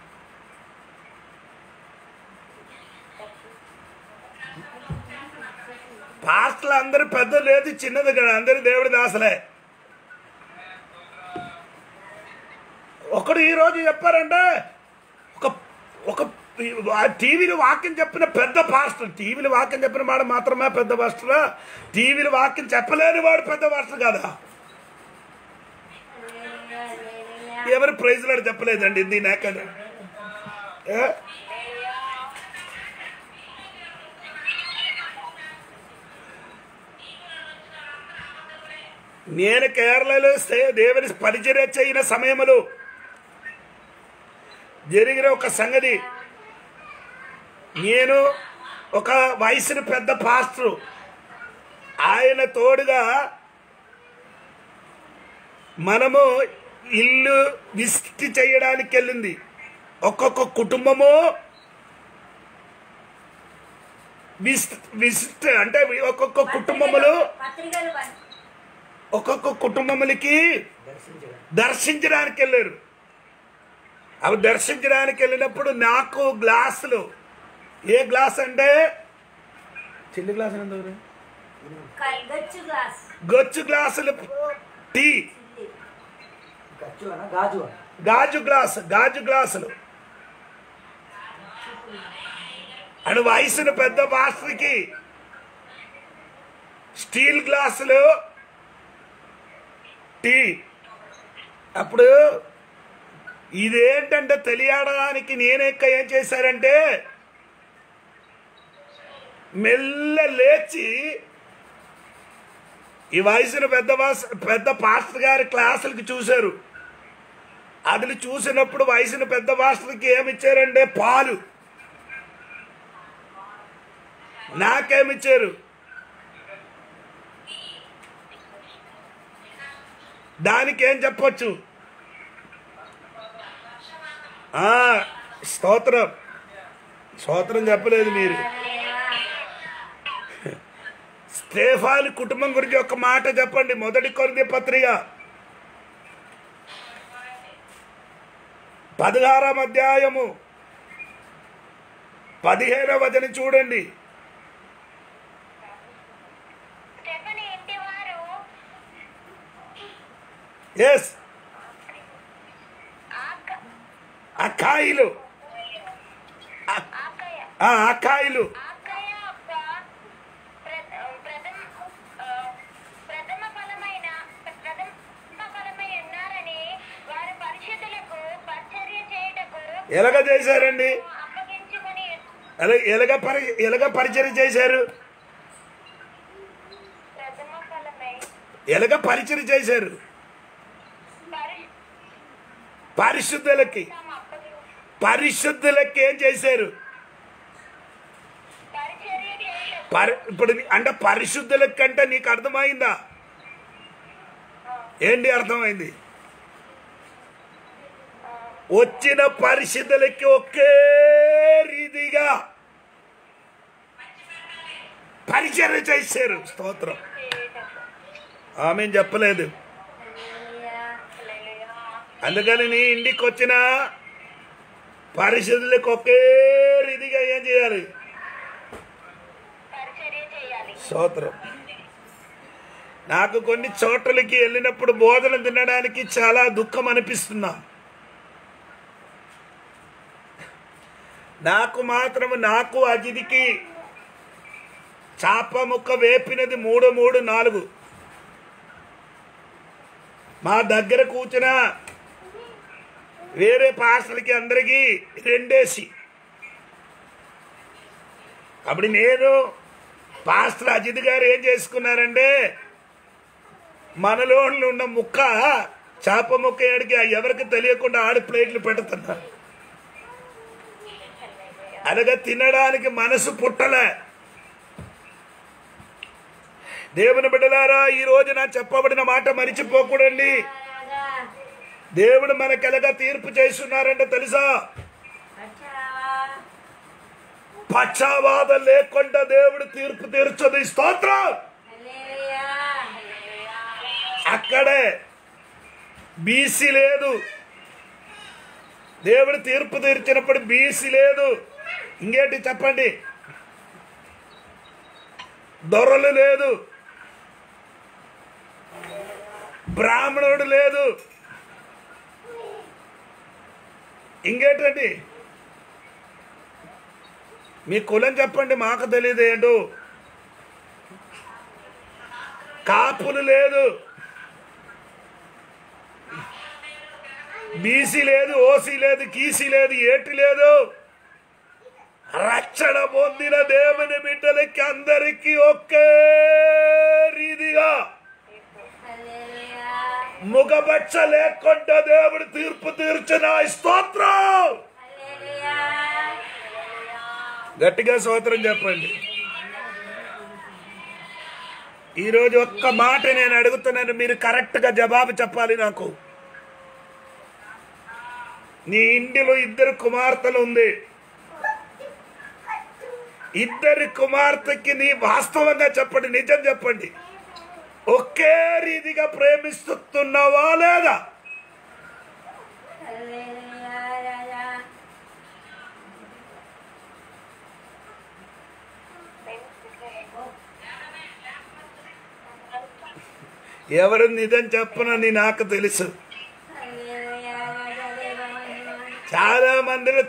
Speaker 1: పాస్టర్లు అందరూ పెద్ద లేదు చిన్నది కదా, అందరూ దేవుడి దాసలే. ఒకడు ఈరోజు చెప్పారంటే ఒక టీవీలో వాక్యం చెప్పిన పెద్ద పాస్టర్, టీవీలో వాక్యం చెప్పిన వాడు మాత్రమే పెద్ద పాస్టరా? టీవీలో వాక్యం చెప్పలేని వాడు పెద్ద పాస్టర్ కదా? ఎవరు ప్రైజ్లాడు చెప్పలేదండి ఇది నాకని. నేను కేరళలో దేవుని పరిచర్య చేయన సమయంలో జరిగిన ఒక సంగతి, నేను ఒక వయసుని పెద్ద పాస్టర్, ఆయన తోడుగా మనము ఇల్లు విసిట్ చేయడానికి వెళ్ళింది. ఒక్కొక్క కుటుంబము విసిట్ అంటే ఒక్కొక్క కుటుంబములు ఒక్కొక్క కుటుంబములకి దర్శించడానికి వెళ్ళారు. అవి దర్శించడానికి వెళ్ళినప్పుడు నాకు గ్లాసులు, ఏ గ్లాస్ అంటే చిల్లి గ్లాస్ గొచ్చు గ్లాసులు, టీ గాజు గ్లాసులు అని వయసును పెద్ద మాస్టర్కి స్టీల్ గ్లాసులు టీ. అప్పుడు ఇదేంటంటే తెలియడానికి నేనెక్క ఏం చేశారంటే మెల్ల లేచి ఈ వయసును పెద్ద పాస్టర్ గారి క్లాసులకి చూశారు. అది చూసినప్పుడు వయసును పెద్ద పాస్టర్కి ఏమిచ్చారంటే పాలు. నాకేమిచ్చారు? దానికి ఏం చెప్పొచ్చు? స్తోత్రం. స్తోత్రం చెప్పలేదు మీరు. స్టేఫాను కుటుంబం గురించి ఒక మాట చెప్పండి. 1 కొరింథీ పత్రిక 16వ అధ్యాయము 15వ వచనం చూడండి. ఎస్, అక్కాయిలు అక్కాయిలు ఎలాగ చేశారండి? ఎలాగ పరిచయం చేశారు? ఎలాగ పరిచయం చేశారు? పరిశుద్ధులకి ఏం చేశారు? ఇప్పుడు అంటే పరిశుద్ధులకి కంటే నీకు అర్థమైందా? ఏంటి అర్థమైంది? వచ్చిన పరిశుద్ధులకి ఒకే రీతిగా పరిచర్య చేశారు. స్తోత్రం. ఆమె చెప్పలేదు. అందుకని నీ ఇంటికి వచ్చిన పరిశుద్ధులకు ఒకే రీతిగా ఏం చేయాలి? స్తోత్రం. నాకు కొన్ని చోట్లకి వెళ్ళినప్పుడు బోధన తినడానికి చాలా దుఃఖం అనిపిస్తున్నా. నాకు అజిదికి చాప ముక్క వేపినది 3 మా దగ్గర కూర్చున్న వేరే పాస్టర్లకి అందరికీ 2 అప్పుడు నేను పాస్టర్ అజిత్ గారు ఏం చేసుకున్నారంటే మనలో ఉన్న ముక్క చాప ముక్క ఏడికి ఎవరికి తెలియకుండా ఆడి ప్లేట్లు పెడుతున్నారు. అలాగే తినడానికి మనసు పుట్టలే. దేవుని బిడ్డలారా, ఈ రోజు నా చెప్పబడిన మాట మరిచిపోకూడండి. దేవుడు మనకి ఎలాగా తీర్పు చేస్తున్నారంటే తెలుసా? పక్షవాదం లేకుండా దేవుడు తీర్పు తీర్చదు. స్తోత్రం. అక్కడే బీసీ లేదు. దేవుడు తీర్పు తీర్చినప్పుడు బీసీ లేదు. ఇంకేంటి చెప్పండి? దొరలు లేదు, బ్రాహ్మణుడు లేదు. ఇంకేంటండి? మీ కులం చెప్పండి, మాకు తెలియదు ఏంటో. కాపులు లేదు, బీసీ లేదు, ఓసీ లేదు, కీసీ లేదు, ఏటి లేదు. రక్షణ పొందిన దేవుని బిడ్డలకి అందరికీ ఒకే రీతిగా ముఖపక్ష లేకుండా దేవుడు తీర్పు తీర్చిన. స్తోత్రం. గట్టిగా స్తోత్రం చెప్పండి. ఈరోజు ఒక్క మాట నేను అడుగుతున్నాను, మీరు కరెక్ట్గా జవాబు చెప్పాలి నాకు. నీ ఇంటిలో 2 కుమార్తెలు ఉంది. 2 కుమార్తెకి నీ వాస్తవంగా చెప్పండి, నిజం చెప్పండి, ఒకే రీతిగా ప్రేమిస్తున్నావా లేదా? ఎవరు నిజం చెప్పనని నాకు తెలుసు. చాలా మందిలో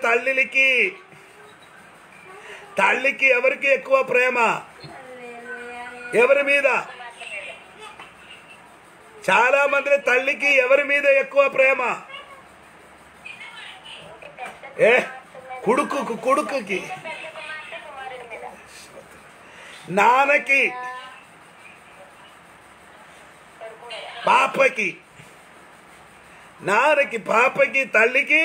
Speaker 1: తల్లికి ఎవరికి ఎక్కువ ప్రేమ? ఎవరి మీద? చాలా మంది తల్లికి ఎవరి మీద ఎక్కువ ప్రేమ? ఏ కొడుకుకి, నాన్నకి, పాపకి, నాన్నకి, పాపకి, తల్లికి.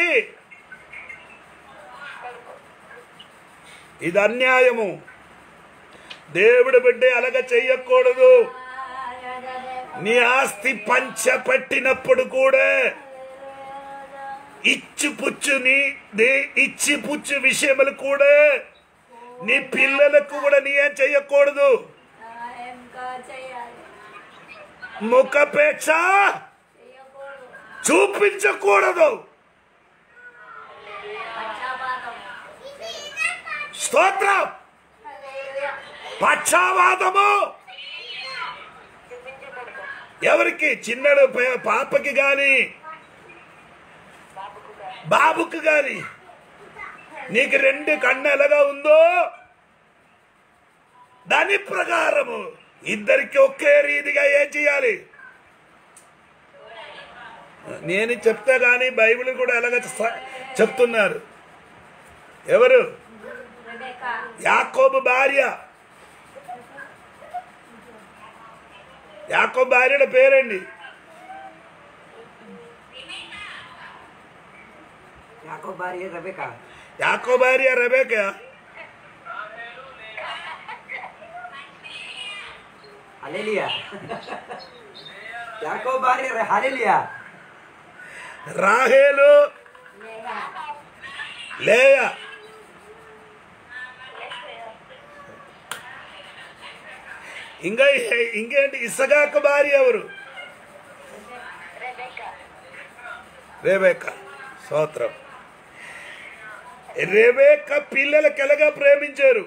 Speaker 1: ఇది అన్యాయము. దేవుడు బిడ్డ అలాగ చెయ్యకూడదు. నీ ఆస్తి పంచపెట్టినప్పుడు కూడా ఇచ్చిపుచ్చు విషయములు కూడా నీ పిల్లలకు కూడా నీ ఏం చెయ్యకూడదు. ముఖపేక్ష చూపించకూడదు. స్తోత్రం. పక్షవాదము ఎవరికి? చిన్నడు పాపకి గాని బాబుకి గాని. నీకు 2 కన్ను ఎలాగా ఉందో దాని ప్రకారము ఇద్దరికి ఒకే రీతిగా ఏం చేయాలి? నేను చెప్తా గాని బైబిల్ కూడా ఎలాగ చెప్తున్నారు. ఎవరు? యాకోబు భార్య. యాకోబు భార్య పేరండి
Speaker 3: యాకోబు భార్య రెబెకా.
Speaker 1: యాకోబు భార్య రెబెకా.
Speaker 3: హల్లెలూయా. యాకోబు భార్య హల్లెలూయా.
Speaker 1: రాహేలు, లేయా. ఇంకేంటి? ఇస్సాకు భార్య ఎవరు? రెబెకా. స్తోత్రం. రెబెకా పిల్లలకి ఎలాగా ప్రేమించారు?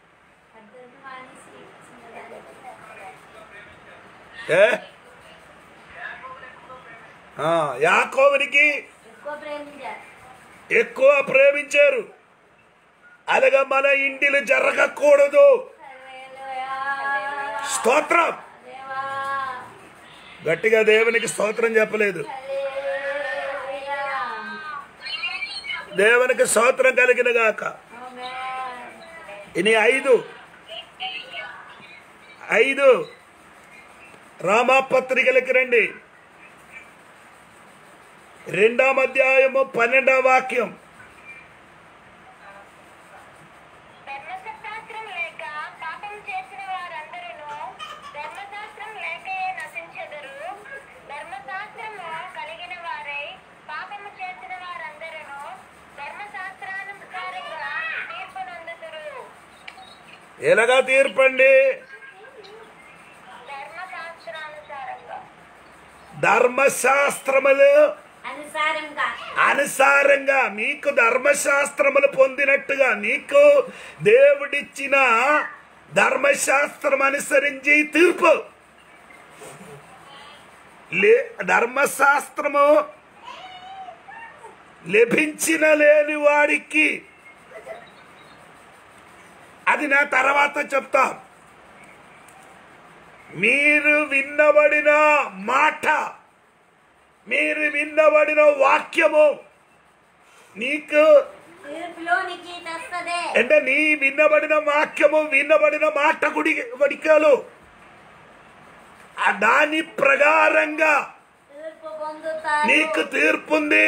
Speaker 1: యాకోబునికి ఎక్కువ ప్రేమించారు. అలాగా మన ఇంటిలో జరగకూడదు. స్తోత్రం. గట్టిగా దేవునికి స్తోత్రం చెప్పలేదు. దేవునికి స్తోత్రం కలిగిన గాక. ఇని 5 రామపత్రికలకి రండి. 2వ అధ్యాయము 12వ వాక్యం. ఎలాగా తీర్పండి? ధర్మశాస్త్రములు అనుసారంగా మీకు ధర్మశాస్త్రములు పొందినట్టుగా నీకు దేవుడిచ్చిన ధర్మశాస్త్రం అనుసరించి తీర్పు. ధర్మశాస్త్రము లభించిన లేని వాడికి అది నా తర్వాత చెప్తా. మీరు విన్నబడిన మాట, మీరు విన్నబడిన వాక్యము నీకు అంటే నీ విన్నబడిన వాక్యము, విన్నబడిన మాట గుడికలు దాని ప్రకారంగా నీకు తీర్పుంది.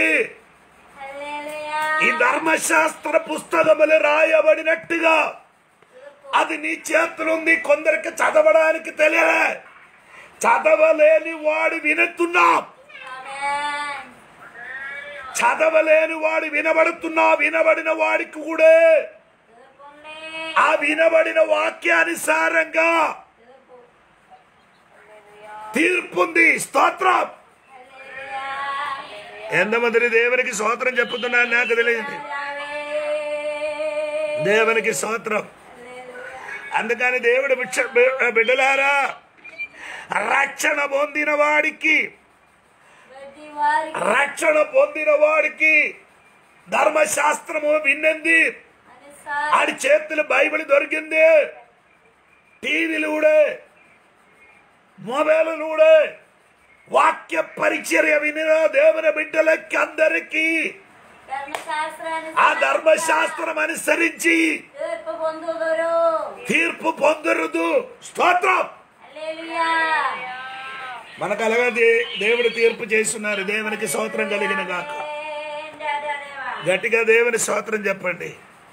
Speaker 1: ఈ ధర్మశాస్త్ర పుస్తకములు రాయబడినట్టుగా అది నీ చేతులుంది. కొందరికి చదవడానికి తెలియలే, చదవలేని వాడు వినుతున్నాం, చదవలేని వాడు వినబడుతున్నా. వినబడిన వాడికి కూడా ఆ వినబడిన వాక్యానుసారంగా తీర్పుంది. స్తోత్రం. ఎంతమంది దేవునికి స్తోత్రం చెప్పుతున్నారు నాకు తెలియదు. దేవునికి స్తోత్రం. అందుకని దేవుడు బిడ్డలారా, రక్షణ పొందిన వాడికి ధర్మశాస్త్రము విన్నది. ఆడి చేతులు బైబిల్ దొరికింది. టీవీలు కూడా, మొబైల్ కూడా వాక్య పరిచర్య వినిన దేవుని బిడ్డలకి అందరికీ
Speaker 2: ధర్మశాస్త్రాన్ని
Speaker 1: ఆ ధర్మశాస్త్రం అనుసరించి
Speaker 2: తీర్పు పొందుదురు.
Speaker 1: తీర్పు పొందరుదు. స్తోత్రం.
Speaker 2: హల్లెలూయా.
Speaker 1: మనకు అలాగా దేవుడు తీర్పు చేస్తున్నారు. దేవునికి స్తోత్రం కలిగిన గాక. గట్టిగా దేవుని స్తోత్రం చెప్పండి.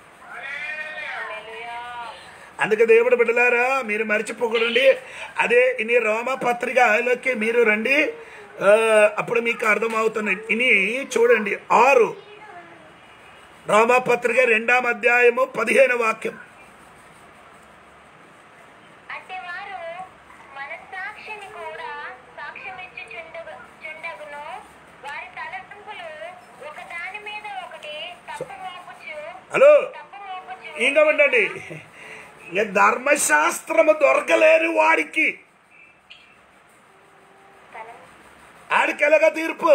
Speaker 1: అందుకే దేవుడు బిడ్డలారా, మీరు మర్చిపోకూడండి. అదే ఇని రోమపత్రికలోకి మీరు రండి, అప్పుడు మీకు అర్థమవుతుంది. ఇని చూడండి 6 రోమపత్రిక 2వ అధ్యాయము 15వ వాక్యం.
Speaker 4: అట్టివారు మనస్సాక్షిని కూడా సాక్ష్యమిచ్చుచుండగును, వారి తలంపులు ఒకదాని మీద ఒకటి తప్పు మోపుచు
Speaker 1: హలో ఇంకా ఉండండి. ఇక ధర్మశాస్త్రము దొరకలేని వాడికి ఆడికి ఎలాగ తీర్పు?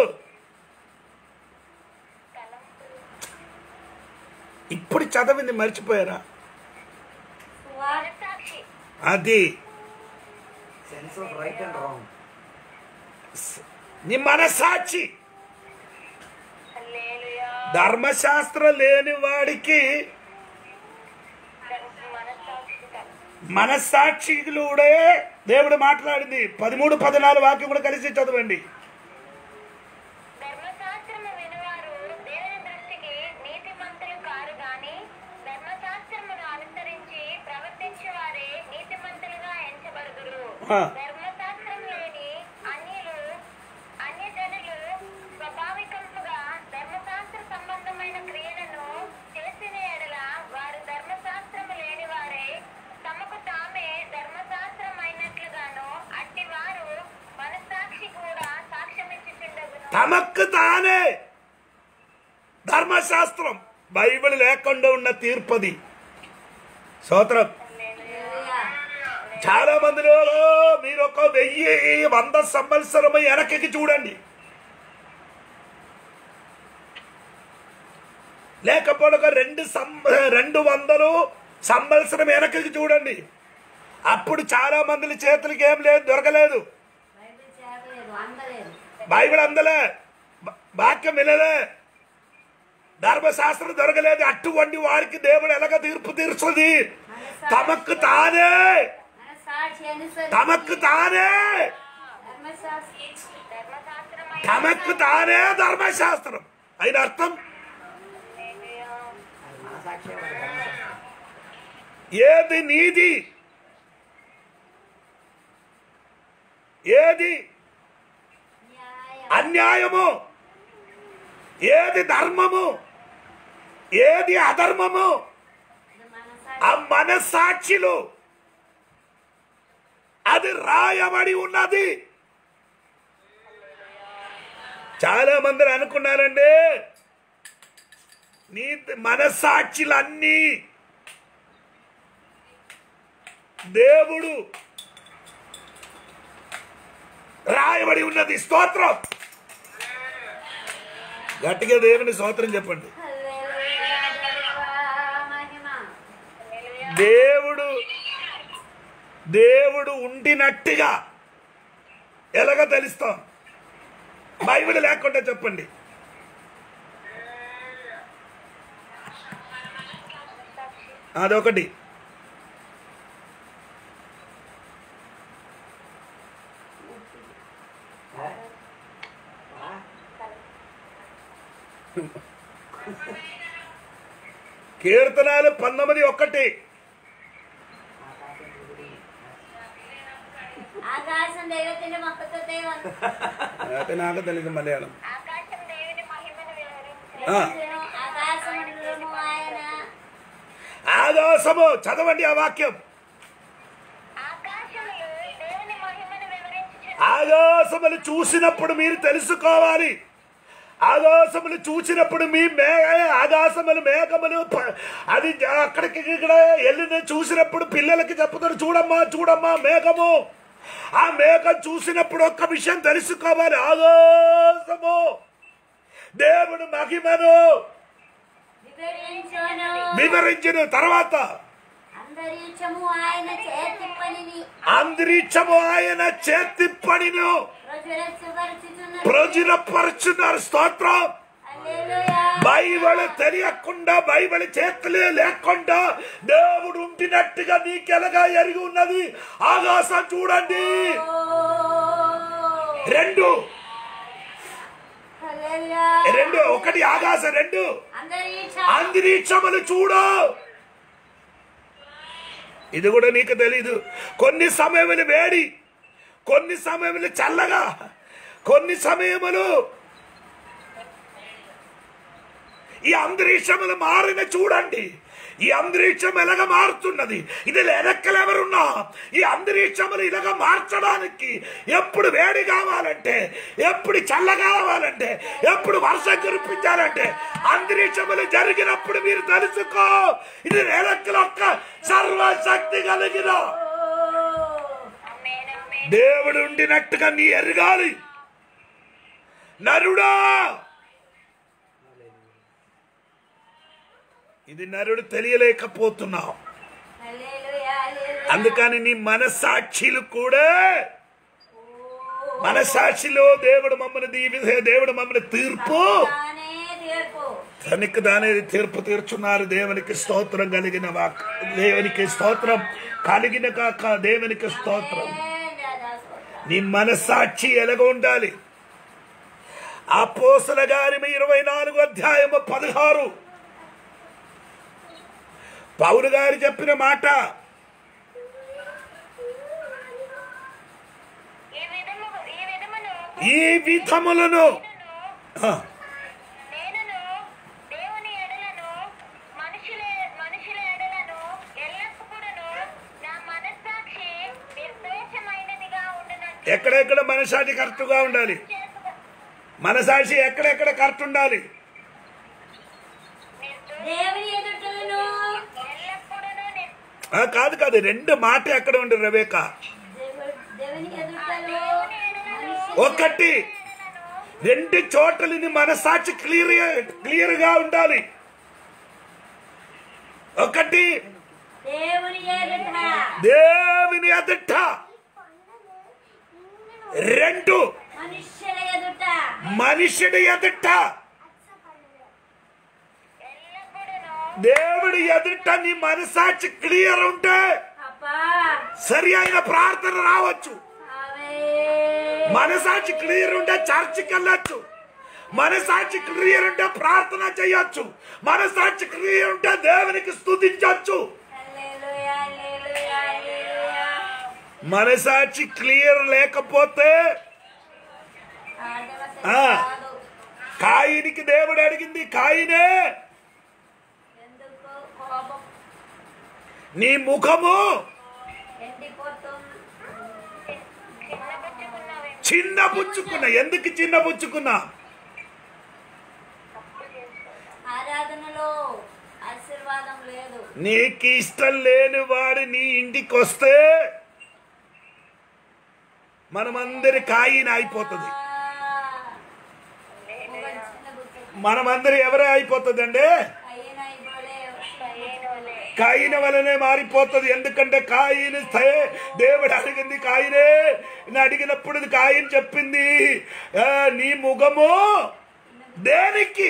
Speaker 1: ఇప్పుడు చదివింది మర్చిపోయారా?
Speaker 4: మనస్సాక్షి
Speaker 1: అది
Speaker 3: sense of right and wrong.
Speaker 1: నీ మనసాక్షి.
Speaker 4: హల్లెలూయా.
Speaker 1: ధర్మశాస్త్రం లేని వాడికి మనస్సాక్షిలుడే దేవుడు మాట్లాడింది. 13-14 వాక్యం కూడా కలిసి చదవండి.
Speaker 4: ధర్మశాస్త్రము వినువారు దేవుని దృష్టికి నీతిమంతులు కారు గాని ధర్మశాస్త్రమును అనుసరించి ప్రవర్తించే వారే నీతిమంతులుగా ఎంచబడుదురు.
Speaker 1: ఆ.
Speaker 4: ధర్మశాస్త్రం లేని అన్యజనులు స్వాభావికముగా ధర్మశాస్త్ర సంబంధమైన క్రియలను చేసిన ఎడల వారు ధర్మశాస్త్రము లేని వారే తమకు తామే ధర్మశాస్త్రమైనట్లుగాను అట్టి వారు మనస్సాక్షి కూడా సాక్ష్యమిచ్చుచుండగును.
Speaker 1: తమకు తానే ధర్మశాస్త్రం. బైబిల్ లేకుండా ఉన్న తీర్పది. స్తోత్రం. చాలా మందిలో మీరు ఒక 1000-100 సంవత్సరము వెనక్కి చూడండి, లేకపోతే ఒక 200 సంవత్సరం వెనక్కి చూడండి. అప్పుడు చాలా మంది చేతులకి ఏం లేదు, దొరకలేదు.
Speaker 2: బైబిల్ చేరలేదు, అందలేదు.
Speaker 1: బైబిల్ అందలే, వాక్యం వినలే, ధర్మశాస్త్రం దొరకలేదు. అటువంటి వారికి దేవుడు ఎలాగ తీర్పు తీర్చుది? తమకు తానే
Speaker 2: మనస్సాక్షి అనుసరించి
Speaker 1: తమకు తానే
Speaker 2: ధర్మశాస్త్రం
Speaker 1: తమకు తానే ధర్మశాస్త్రం అయిన అర్థం
Speaker 3: అది మనసాక్షి వాడి ధర్మశాస్త్రం.
Speaker 1: ఏది నీది, ఏది
Speaker 2: న్యాయం.
Speaker 1: అన్యాయము, ఏది ధర్మము, ఏది అధర్మము,
Speaker 2: ఇది మనస్సాక్షి.
Speaker 1: ఆ మనస్సాక్షిలో అది రాయబడి ఉన్నది. చాలా మంది అనుకున్నారండి, నీ మనస్సాక్షులన్నీ దేవుడు రాయబడి ఉన్నది. స్తోత్రం. గట్టిగా దేవుని స్తోత్రం చెప్పండి.
Speaker 2: హల్లెలూయా. దేవా మహిమ.
Speaker 1: దేవుడు ఉండినట్టుగా ఎలాగ తెలుస్తాం? బైబిల్ లేకుండా చెప్పండి. అదొకటి. కీర్తనాలు 19:1.
Speaker 2: ఆకాశం దైవത്തിന്റെ మహత్వతో
Speaker 1: అయితే నాకు తెలియదు మలయాళం.
Speaker 4: ఆకాశం దేవుని మహిమను వివరించు.
Speaker 2: ఆకాశమును ఆయన
Speaker 1: ఆకాశము చదవండి ఆ వాక్యం.
Speaker 4: ఆకాశములు దేవుని మహిమను వివరించుచు.
Speaker 1: ఆకాశములు చూసినప్పుడు మీరు తెలుసుకోవాలి. ఆకాశములు చూసినప్పుడు మీ ఆకాశములు మేఘములు అది అక్కడికి ఇక్కడ వెళ్ళిన చూసినప్పుడు పిల్లలకి చెప్తారు, చూడమ్మా చూడమ్మా మేఘము. ఆ మేఘం చూసినప్పుడు ఒక్క విషయం తెలుసుకోవాలి, ఆకాశము దేవుడు మహిమను
Speaker 2: వివరించును.
Speaker 1: వివరించిన తర్వాత
Speaker 2: అంతరిక్షము ఆయన చేతి పనిని
Speaker 1: అంతరిక్షము ఆయన చేతి పనిను ప్రచురపరుచున్నారు. స్తోత్రం.
Speaker 2: హల్లెలూయా.
Speaker 1: బైబిల్ తెలియకుండా, బైబిల్ చేతులే లేకుండా దేవుడు ఉంటున్నట్టుగా నీకెలగా ఎరిగి ఉన్నది. ఆకాశం చూడండి. రెండు
Speaker 2: హల్లెలూయా.
Speaker 1: రెండు ఒకటి ఆకాశం, రెండు
Speaker 2: అంతరిక్షం
Speaker 1: అంతరిక్షములు చూడు. ఇది కూడా నీకు తెలీదు. కొన్ని సమయములు వేడి, కొన్ని సమయములు చల్లగా, కొన్ని సమయములు ఈ అంతరిక్షములు మారిన చూడండి. ఈ అంతరిక్షం ఎలాగ మారుతున్నది. ఇది వెనక్కలెవరున్నా ఈ అంతరిక్షములు ఇలాగ మార్చడానికి ఎప్పుడు వేడి కావాలంటే, ఎప్పుడు చల్ల కావాలంటే, ఎప్పుడు వర్షం కురిపించాలంటే అంతరిక్షములు జరిగినప్పుడు మీరు తెలుసుకో, ఇది వెనక్కలొక్క సర్వశక్తి కలిగిన దేవుడు ఉండినట్టుగా నీ ఎరగాలి. నరుడా, ఇది నరుడు తెలియలేకపోతున్నావు.
Speaker 2: హల్లెలూయా. హల్లెలూయా.
Speaker 1: అందుకని నీ మనసాక్షిలు కూడా, మనసాక్షిలో దేవుడు మమ్మల్ని దీవిస్తే దేవుడు మమ్మల్ని తీర్పు
Speaker 2: తానే తీర్పు.
Speaker 1: తనకు దాని తీర్పు తీర్చున్నారు. దేవునికి స్తోత్రం కలిగిన వాక్, దేవునికి స్తోత్రం కలిగిన కాక దేవునికి స్తోత్రం. నీ మనసాక్షి ఎలాగ ఉండాలి. అపోస్తల కార్యము 24 అధ్యాయము 16 పౌలు గారు చెప్పిన మాట. ఈ విధములను
Speaker 4: నేనును దేవుని ఎడలను మనుషుల ఎడలను ఎల్లప్పుడూను నా మనస్సాక్షి నిర్దోషమైనదిగా ఉండునట్లు
Speaker 1: ఎక్కడెక్కడ మనసాక్షి కరెక్ట్గా ఉండాలి. మనసాక్షి ఎక్కడెక్కడ కరెక్ట్ ఉండాలి.
Speaker 2: దేవుని ఎదుటను
Speaker 1: కాదు కాదు, రెండు మాట ఎక్కడ ఉండి రవేక.
Speaker 2: దేవుని ఎదుటను
Speaker 1: ఒకటి, రెండు చోట్లని మనసాక్షి క్లియర్ గా ఉండాలి. ఒకటి
Speaker 2: దేవుని ఎదుట,
Speaker 1: దేవుని ఎదుట, రెండు
Speaker 2: మనుష్యుల ఎదుట.
Speaker 1: మనుషుడి ఎదుట. దేవుడి ఎదుట నీ మనసాక్షి క్లియర్ ఉంటే
Speaker 2: అబ్బా
Speaker 1: సరి అయిన ప్రార్థన రావచ్చు.
Speaker 2: ఆమేన్.
Speaker 1: మనసాక్షి క్లియర్ ఉంటే చర్చికి వెళ్ళొచ్చు. మనసాక్షి క్లియర్ ఉంటే ప్రార్థన చేయొచ్చు. మనసాక్షి క్లియర్ ఉంటే దేవునికి స్తుతించొచ్చు.
Speaker 2: హల్లెలూయా. హల్లెలూయా. హల్లెలూయా.
Speaker 1: మనసాక్షి క్లియర్ లేకపోతే ఆ, కాయినికి దేవుడు అడిగింది, కాయినే
Speaker 2: ఎందుకు కోపం
Speaker 1: నీ ముఖము
Speaker 2: ఎండిపోతుంది?
Speaker 1: చిన్న పుచ్చుకున్నా. ఎందుకు చిన్న పుచ్చుకున్నా?
Speaker 2: ఆరాధనలో ఆశీర్వాదం లేదు.
Speaker 1: నీకు ఇష్టం లేని వాడు నీ ఇంటికి వస్తే మనమందరి కాయిన అయిపోతుంది. మనమందరి ఎవరే అయిపోతుంది అండి? కాయిన వలనే మారిపోతుంది. ఎందుకంటే కాయిని దేవుడు అడిగింది కాయినే. అడిగినప్పుడు కాయిని చెప్పింది, నీ ముఖము దేనికి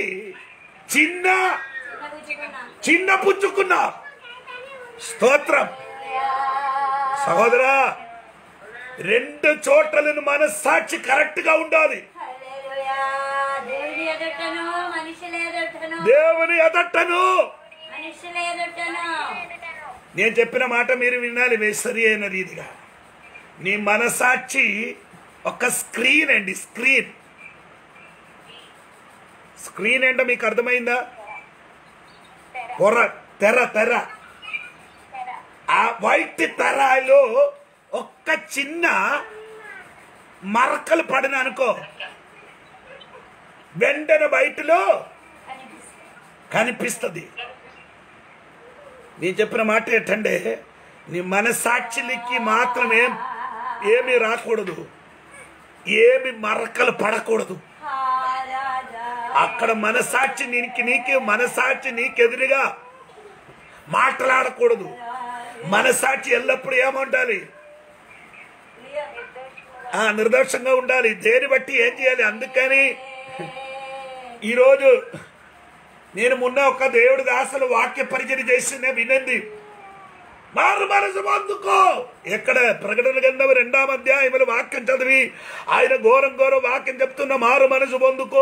Speaker 1: చిన్న పుచ్చుకున్నా. స్తోత్రం. సహోదరా, రెండు చోట్లను మనస్సాక్షి కరెక్ట్ గా ఉండాలి.
Speaker 2: దేవుని ఎదుటను మనుషుల ఎదుటను.
Speaker 1: దేవుని ఎదుటను
Speaker 2: మనుషుల ఎదుటను.
Speaker 1: నేను చెప్పిన మాట మీరు వినాలి సరి అయిన రీతిగా. నీ మనసాక్షి ఒక స్క్రీన్ అండి. స్క్రీన్ స్క్రీన్ అంటే మీకు అర్థమైందా? తెర తెర. ఆ వైట్ తెరలో ఒక్క చిన్న మరకలు పడిన అనుకో, వెంటనే బయటలో కనిపిస్తుంది. నేను చెప్పిన మాట ఏంటంటే, నీ మనసాక్షికి మాత్రం ఏమి రాకూడదు, ఏమి మరకలు పడకూడదు. అక్కడ మనసాక్షి నీకు మనసాక్షి నీకెదురుగా మాట్లాడకూడదు. మనసాక్షి ఎల్లప్పుడూ ఏముండాలి? నిర్దోషంగా ఉండాలి. దేని బట్టి ఏం చేయాలి? అందుకని ఈరోజు నేను మొన్న ఒక దేవుడి దాసులు వాక్య పరిచయం చేసిన వినండి. మారు మనసు పొందుకో. ఎక్కడ? ప్రకటన గ్రంథం 2వ అధ్యాయముల వాక్యం చదివి ఆయన ఘోరం వాక్యం చెప్తున్న మారు మనసు పొందుకో.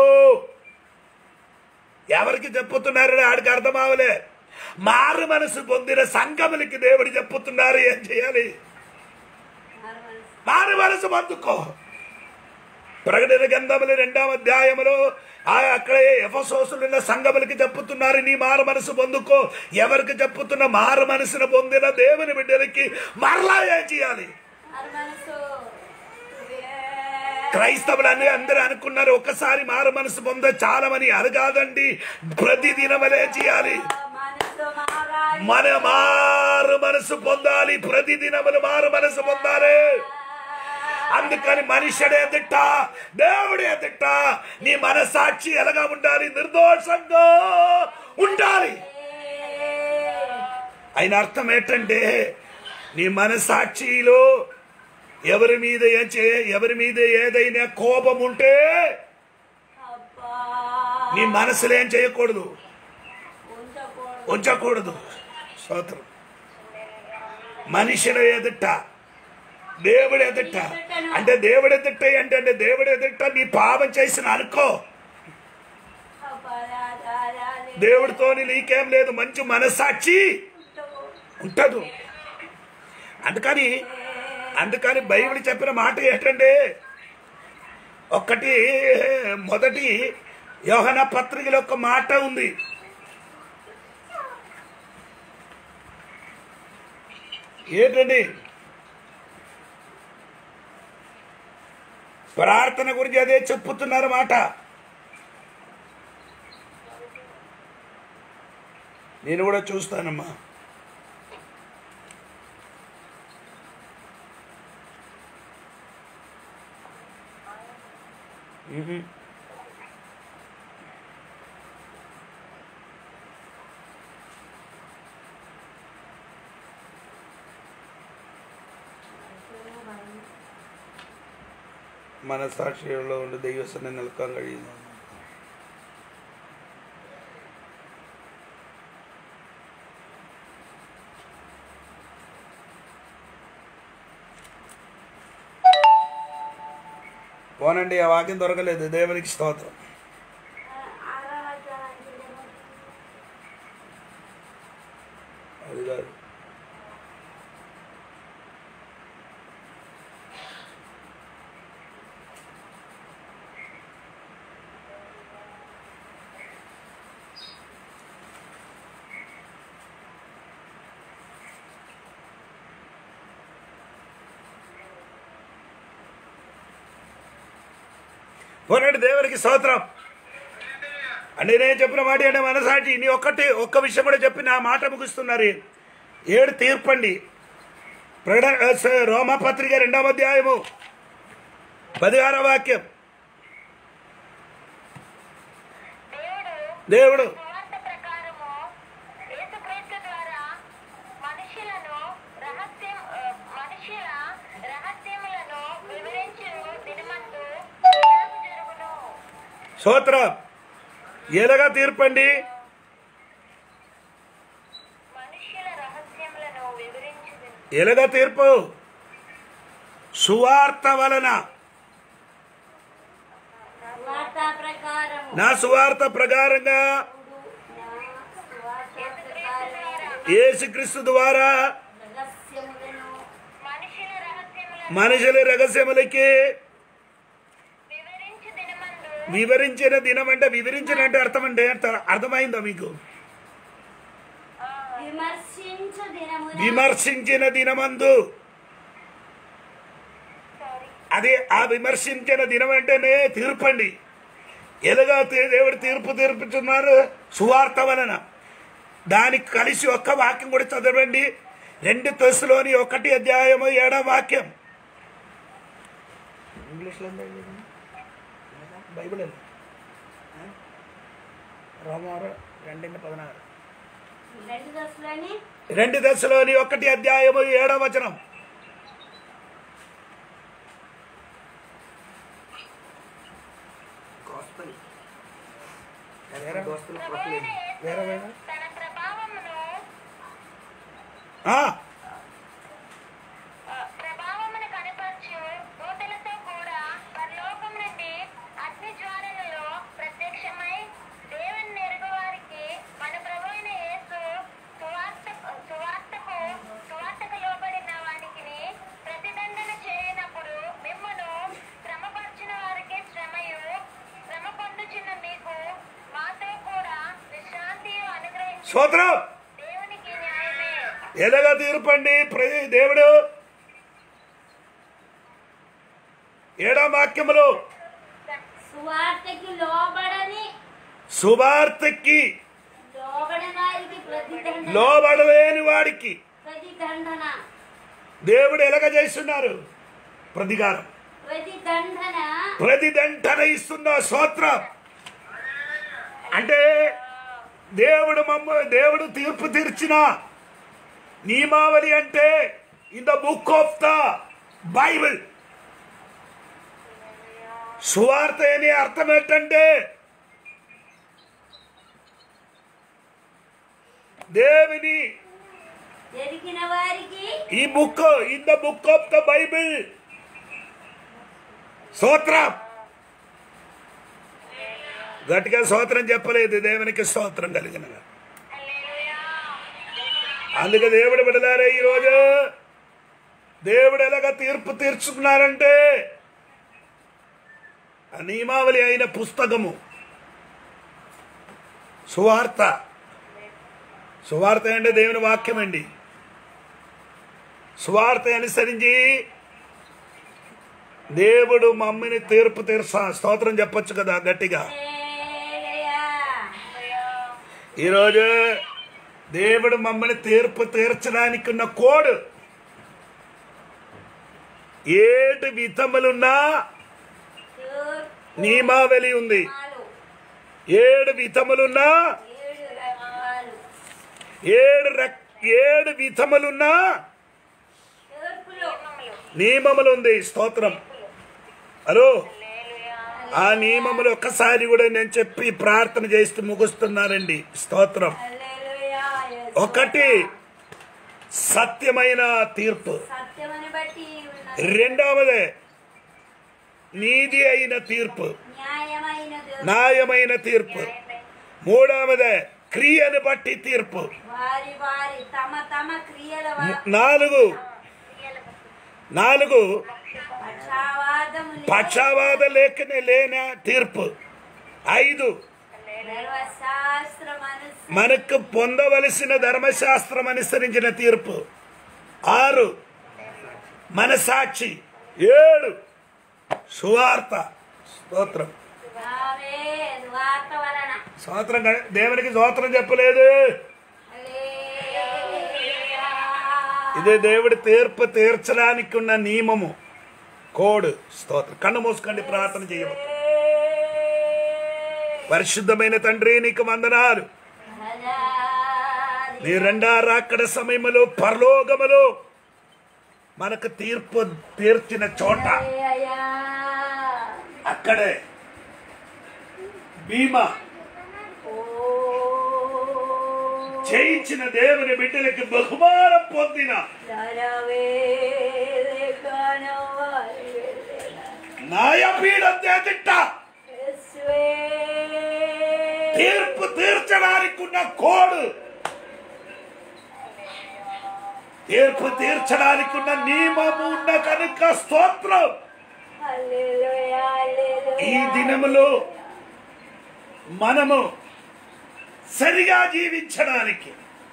Speaker 1: ఎవరికి చెప్పుతున్నారు? ఆడికి అర్థం అవలే. మారు మనసు పొందిన సంఘములకి దేవుడు చెప్పుతున్నారు ఏం చేయాలి? మారు మనసు పొందుకో. ప్రకటన గ్రంథములు 2వ అధ్యాయములో అక్కడే ఎఫెసోసులున్న సంఘములకి చెప్పుతున్నారు నీ మారు మనసు పొందుకో. ఎవరికి చెప్పుతున్న? మారు మనసును పొందిన దేవుని బిడ్డలకి మరలా ఏం చేయాలి? క్రైస్తవులు అందరూ అనుకున్నారు ఒకసారి మారు మనసు పొంద చాలమని. అది కాదండి, ప్రతిదినమలే చేయాలి. మన మారు మనసు పొందాలి. ప్రతిదినములు మారు మనసు పొందాలి. అందుకని మనిషిడే తిట్ట, దేవుడే తిట్ట. నీ మనసాక్షి ఎలాగా ఉండాలి? నిర్దోషంగా ఉండాలి. ఆయన అర్థం ఏంటంటే నీ మనసాక్షిలో ఎవరి మీద ఏదైనా కోపం ఉంటే నీ మనసులో ఏం చేయకూడదు? ఉంచకూడదు. స్తోత్రం. మనిషిలో ఎదుట, దేవుడు ఎదుట. అంటే దేవుడు ఎదుట అంటే దేవుడు ఎదుట నీ పాపం చేసిన అనుకో. దేవుడితో నీకేం లేదు, మంచి మనసాక్షి ఉంటదు. అందుకని బైబిల్ చెప్పిన మాట ఏంటంటే మొదటి యోహన పత్రికలో ఒక మాట ఉంది. ఏంటండి? ప్రార్థన గురించి అదే చెప్పుతున్నారు మాట. నేను కూడా చూస్తానమ్మా. മനസാക്ഷിയുള്ള കൊണ്ട് ദൈവസന്നെ നിൽക്കാൻ കഴിയുന്നു. పోనండి, ఆ వాక్యం దొరకలేదు. దేవునికి స్తోత్రం. అది కాదు. పోనండి, దేవునికి స్తోత్రం. అంటే నేను చెప్పిన మాట అంటే మనసాటి. నీ ఒక్క విషయం కూడా చెప్పి నా మాట ముగిస్తున్నారు. 7 తీర్పండి. రోమపత్రిక 2వ అధ్యాయము 16వ వాక్యం. దేవుడు స్తోత్రం. ఎలాగా తీర్పండి? ఎలాగా తీర్పు? సువార్త వలన. నా సువార్త ప్రకారంగా యేసుక్రీస్తు ద్వారా మనుషుల రహస్యములకి వివరించిన దినం. అంటే వివరించిన అంటే అర్థమైందా మీకు? విమర్శించిన దినమందు. అది ఆ విమర్శించిన దినం అంటేనే తీర్పండి. ఎలాగా దేవుడు తీర్పుతున్నారు? సువార్త వలన. దానికి కలిసి ఒక్క వాక్యం కూడా చదవండి. 2 తెస్సలోని 1 అధ్యాయము 7వ వాక్యం. ఇంగ్లీష్లో బైబిల్ రోమరు 2:16. 2 దశలోని 1 అధ్యాయము 7వ వచనం.
Speaker 3: గాస్పెల్
Speaker 1: వేరే?
Speaker 3: గాస్పెల్
Speaker 4: ప్రభువైన
Speaker 3: ప్రొక్లేమ్.
Speaker 4: యేసు తన ప్రభావమును కనపరచు దూతలతో కూడా పరలోకం నుండి అగ్ని జ్వాలలలో ప్రత్యక్షమై దేవుని ఎరుగువారికి మన ప్రభువైన యేసు సువార్తకు లోబడిన వానికి ప్రతిదండన చేయనప్పుడు మిమ్మును శ్రమపరిచిన వారికి శ్రమ పొందుచున్న మీకు మాతో కూడా విశ్రాంతి అనుగ్రహించి
Speaker 1: స్తోత్రం.
Speaker 4: దేవునికి న్యాయమే.
Speaker 1: ఎలాగా తీర్పండి దేవుడు 7వ వాక్యములో
Speaker 2: సువార్తకి లోబడని
Speaker 1: సువార్తకి
Speaker 2: లోబడిన వారికి ప్రతిదండన
Speaker 1: లోబడలేని వాడికి
Speaker 2: ప్రతిదండన
Speaker 1: దేవుడు ఎలాగ చేస్తున్నారు? ప్రతికారం, ప్రతిదండన ఇస్తున్న స్తోత్రం. అంటే దేవుడు తీర్పు తీర్చిన నియమావళి అంటే in the book of the Bible. సువార్త అనే అర్థం ఏంటంటే దేవుని
Speaker 2: జరిగిన వారికి
Speaker 1: ఈ book in the book of the Bible. స్తోత్రం. గట్టిగా స్తోత్రం చెప్పలేదు. దేవునికి స్తోత్రం కలిగిన. అందుకే దేవుడు బిడ్డలారే, ఈరోజు దేవుడు ఎలాగ తీర్పు తీర్చుకున్నారంటే ఆ నియమావళి అయిన పుస్తకము సువార్త. సువార్త అంటే దేవుని వాక్యం అండి. సువార్త అనుసరించి దేవుడు మమ్మల్ని తీర్పు తీర్చా. స్తోత్రం చెప్పొచ్చు కదా గట్టిగా. ఈరోజు దేవుడు మమ్మల్ని తీర్పు తీర్చడానికి ఉన్న కోడ్ 7 విధములున్న నియమావళి ఉంది. 7 విధములున్న 7 విధములున్న నియమములు ఉంది. స్తోత్రం. హలో, ఆ నియమములు ఒక్కసారి కూడా నేను చెప్పి ప్రార్థన చేస్తూ ముగుస్తున్నారండి. స్తోత్రం. 1 సత్యమైన తీర్పు, 2వది నీతి అయిన తీర్పు, న్యాయమైన తీర్పు, 3వది క్రియను బట్టి తీర్పు, 4 పక్షవాద లేని తీర్పు, 5 మనకు పొందవలసిన ధర్మశాస్త్రం అనుసరించిన తీర్పు, 6 మనసాక్షి, 7 సువార్త. స్తోత్రం. స్తోత్రం. దేవునికి స్తోత్రం చెప్పలేదు. ఇదే దేవుడి తీర్పు తీర్చడానికి ఉన్న నియమము, కోడ్. స్తోత్రం. కన్ను మూసుకండి, ప్రార్థన చేయవచ్చు. పరిశుద్ధమైన తండ్రి, నీకు వందనాలు. నీ 2వ రాకడ సమయములో పరలోకములో మనకు తీర్పు తీర్చిన చోట అక్కడే భీమా జయించిన దేవుని బిడ్డలకి బహుమానం పొందిన న్యాయపీఠం చేతిట్ట తీర్పు తీర్చడానికి ఉన్న కోడు, తీర్పు తీర్చడానికి ఉన్న నియమము ఉన్న కనుక స్తోత్రం. ఈ దినములో మనము సరిగా జీవించడానికి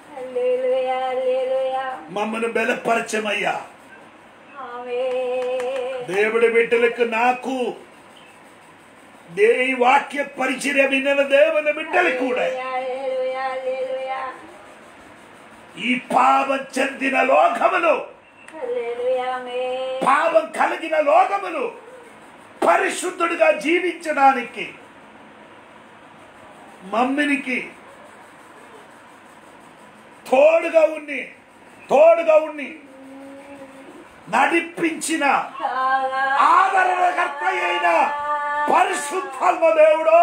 Speaker 1: మమ్మను బలపరచమయ్యా. దేవుడి బిడ్డలకు, నాకు ఈ వాక్య పరిచర్య విన్న దేవుని బిడ్డలు కూడా ఈ పాపం చెందిన లోకములు, పాపం కలిగిన లోకములు పరిశుద్ధుడిగా జీవించడానికి మమ్మినికి తోడుగా ఉండి నడిపించిన ఆదరణకర్త అయిన పరిశుద్ధాత్మ దేవుడు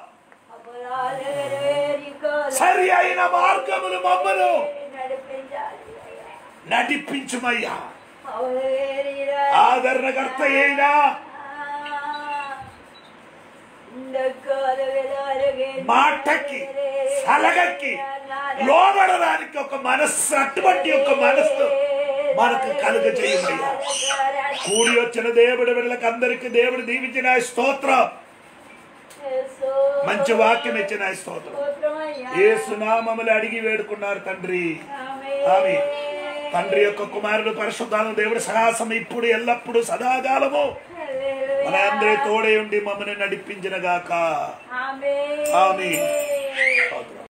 Speaker 1: సరి అయిన మార్గములు మమ్మను నడిపించుమయ్యా. ఆదరణకర్త అయిన మాటకి సలగకి లోబడడానికి ఒక మనస్సు, అటువంటి ఒక మనస్సు మనకు కలుగ చేయమయ్యా. కూడి వచ్చిన దేవుడి బిడ్డలకు అందరికి దేవుడు దీవించిన స్తోత్రం. మంచి వాక్యం ఇచ్చిన స్తోత్రం. యేసు నామములు అడిగి వేడుకున్నారు తండ్రి, ఆమేన్. తండ్రి యొక్క కుమారుడు పరిశుద్ధాత్మ దేవుడి సహాసం ఇప్పుడు ఎల్లప్పుడు సదాకాలము మన అందరి తోడే ఉండి మమ్మల్ని నడిపించిన గాక. ఆమేన్.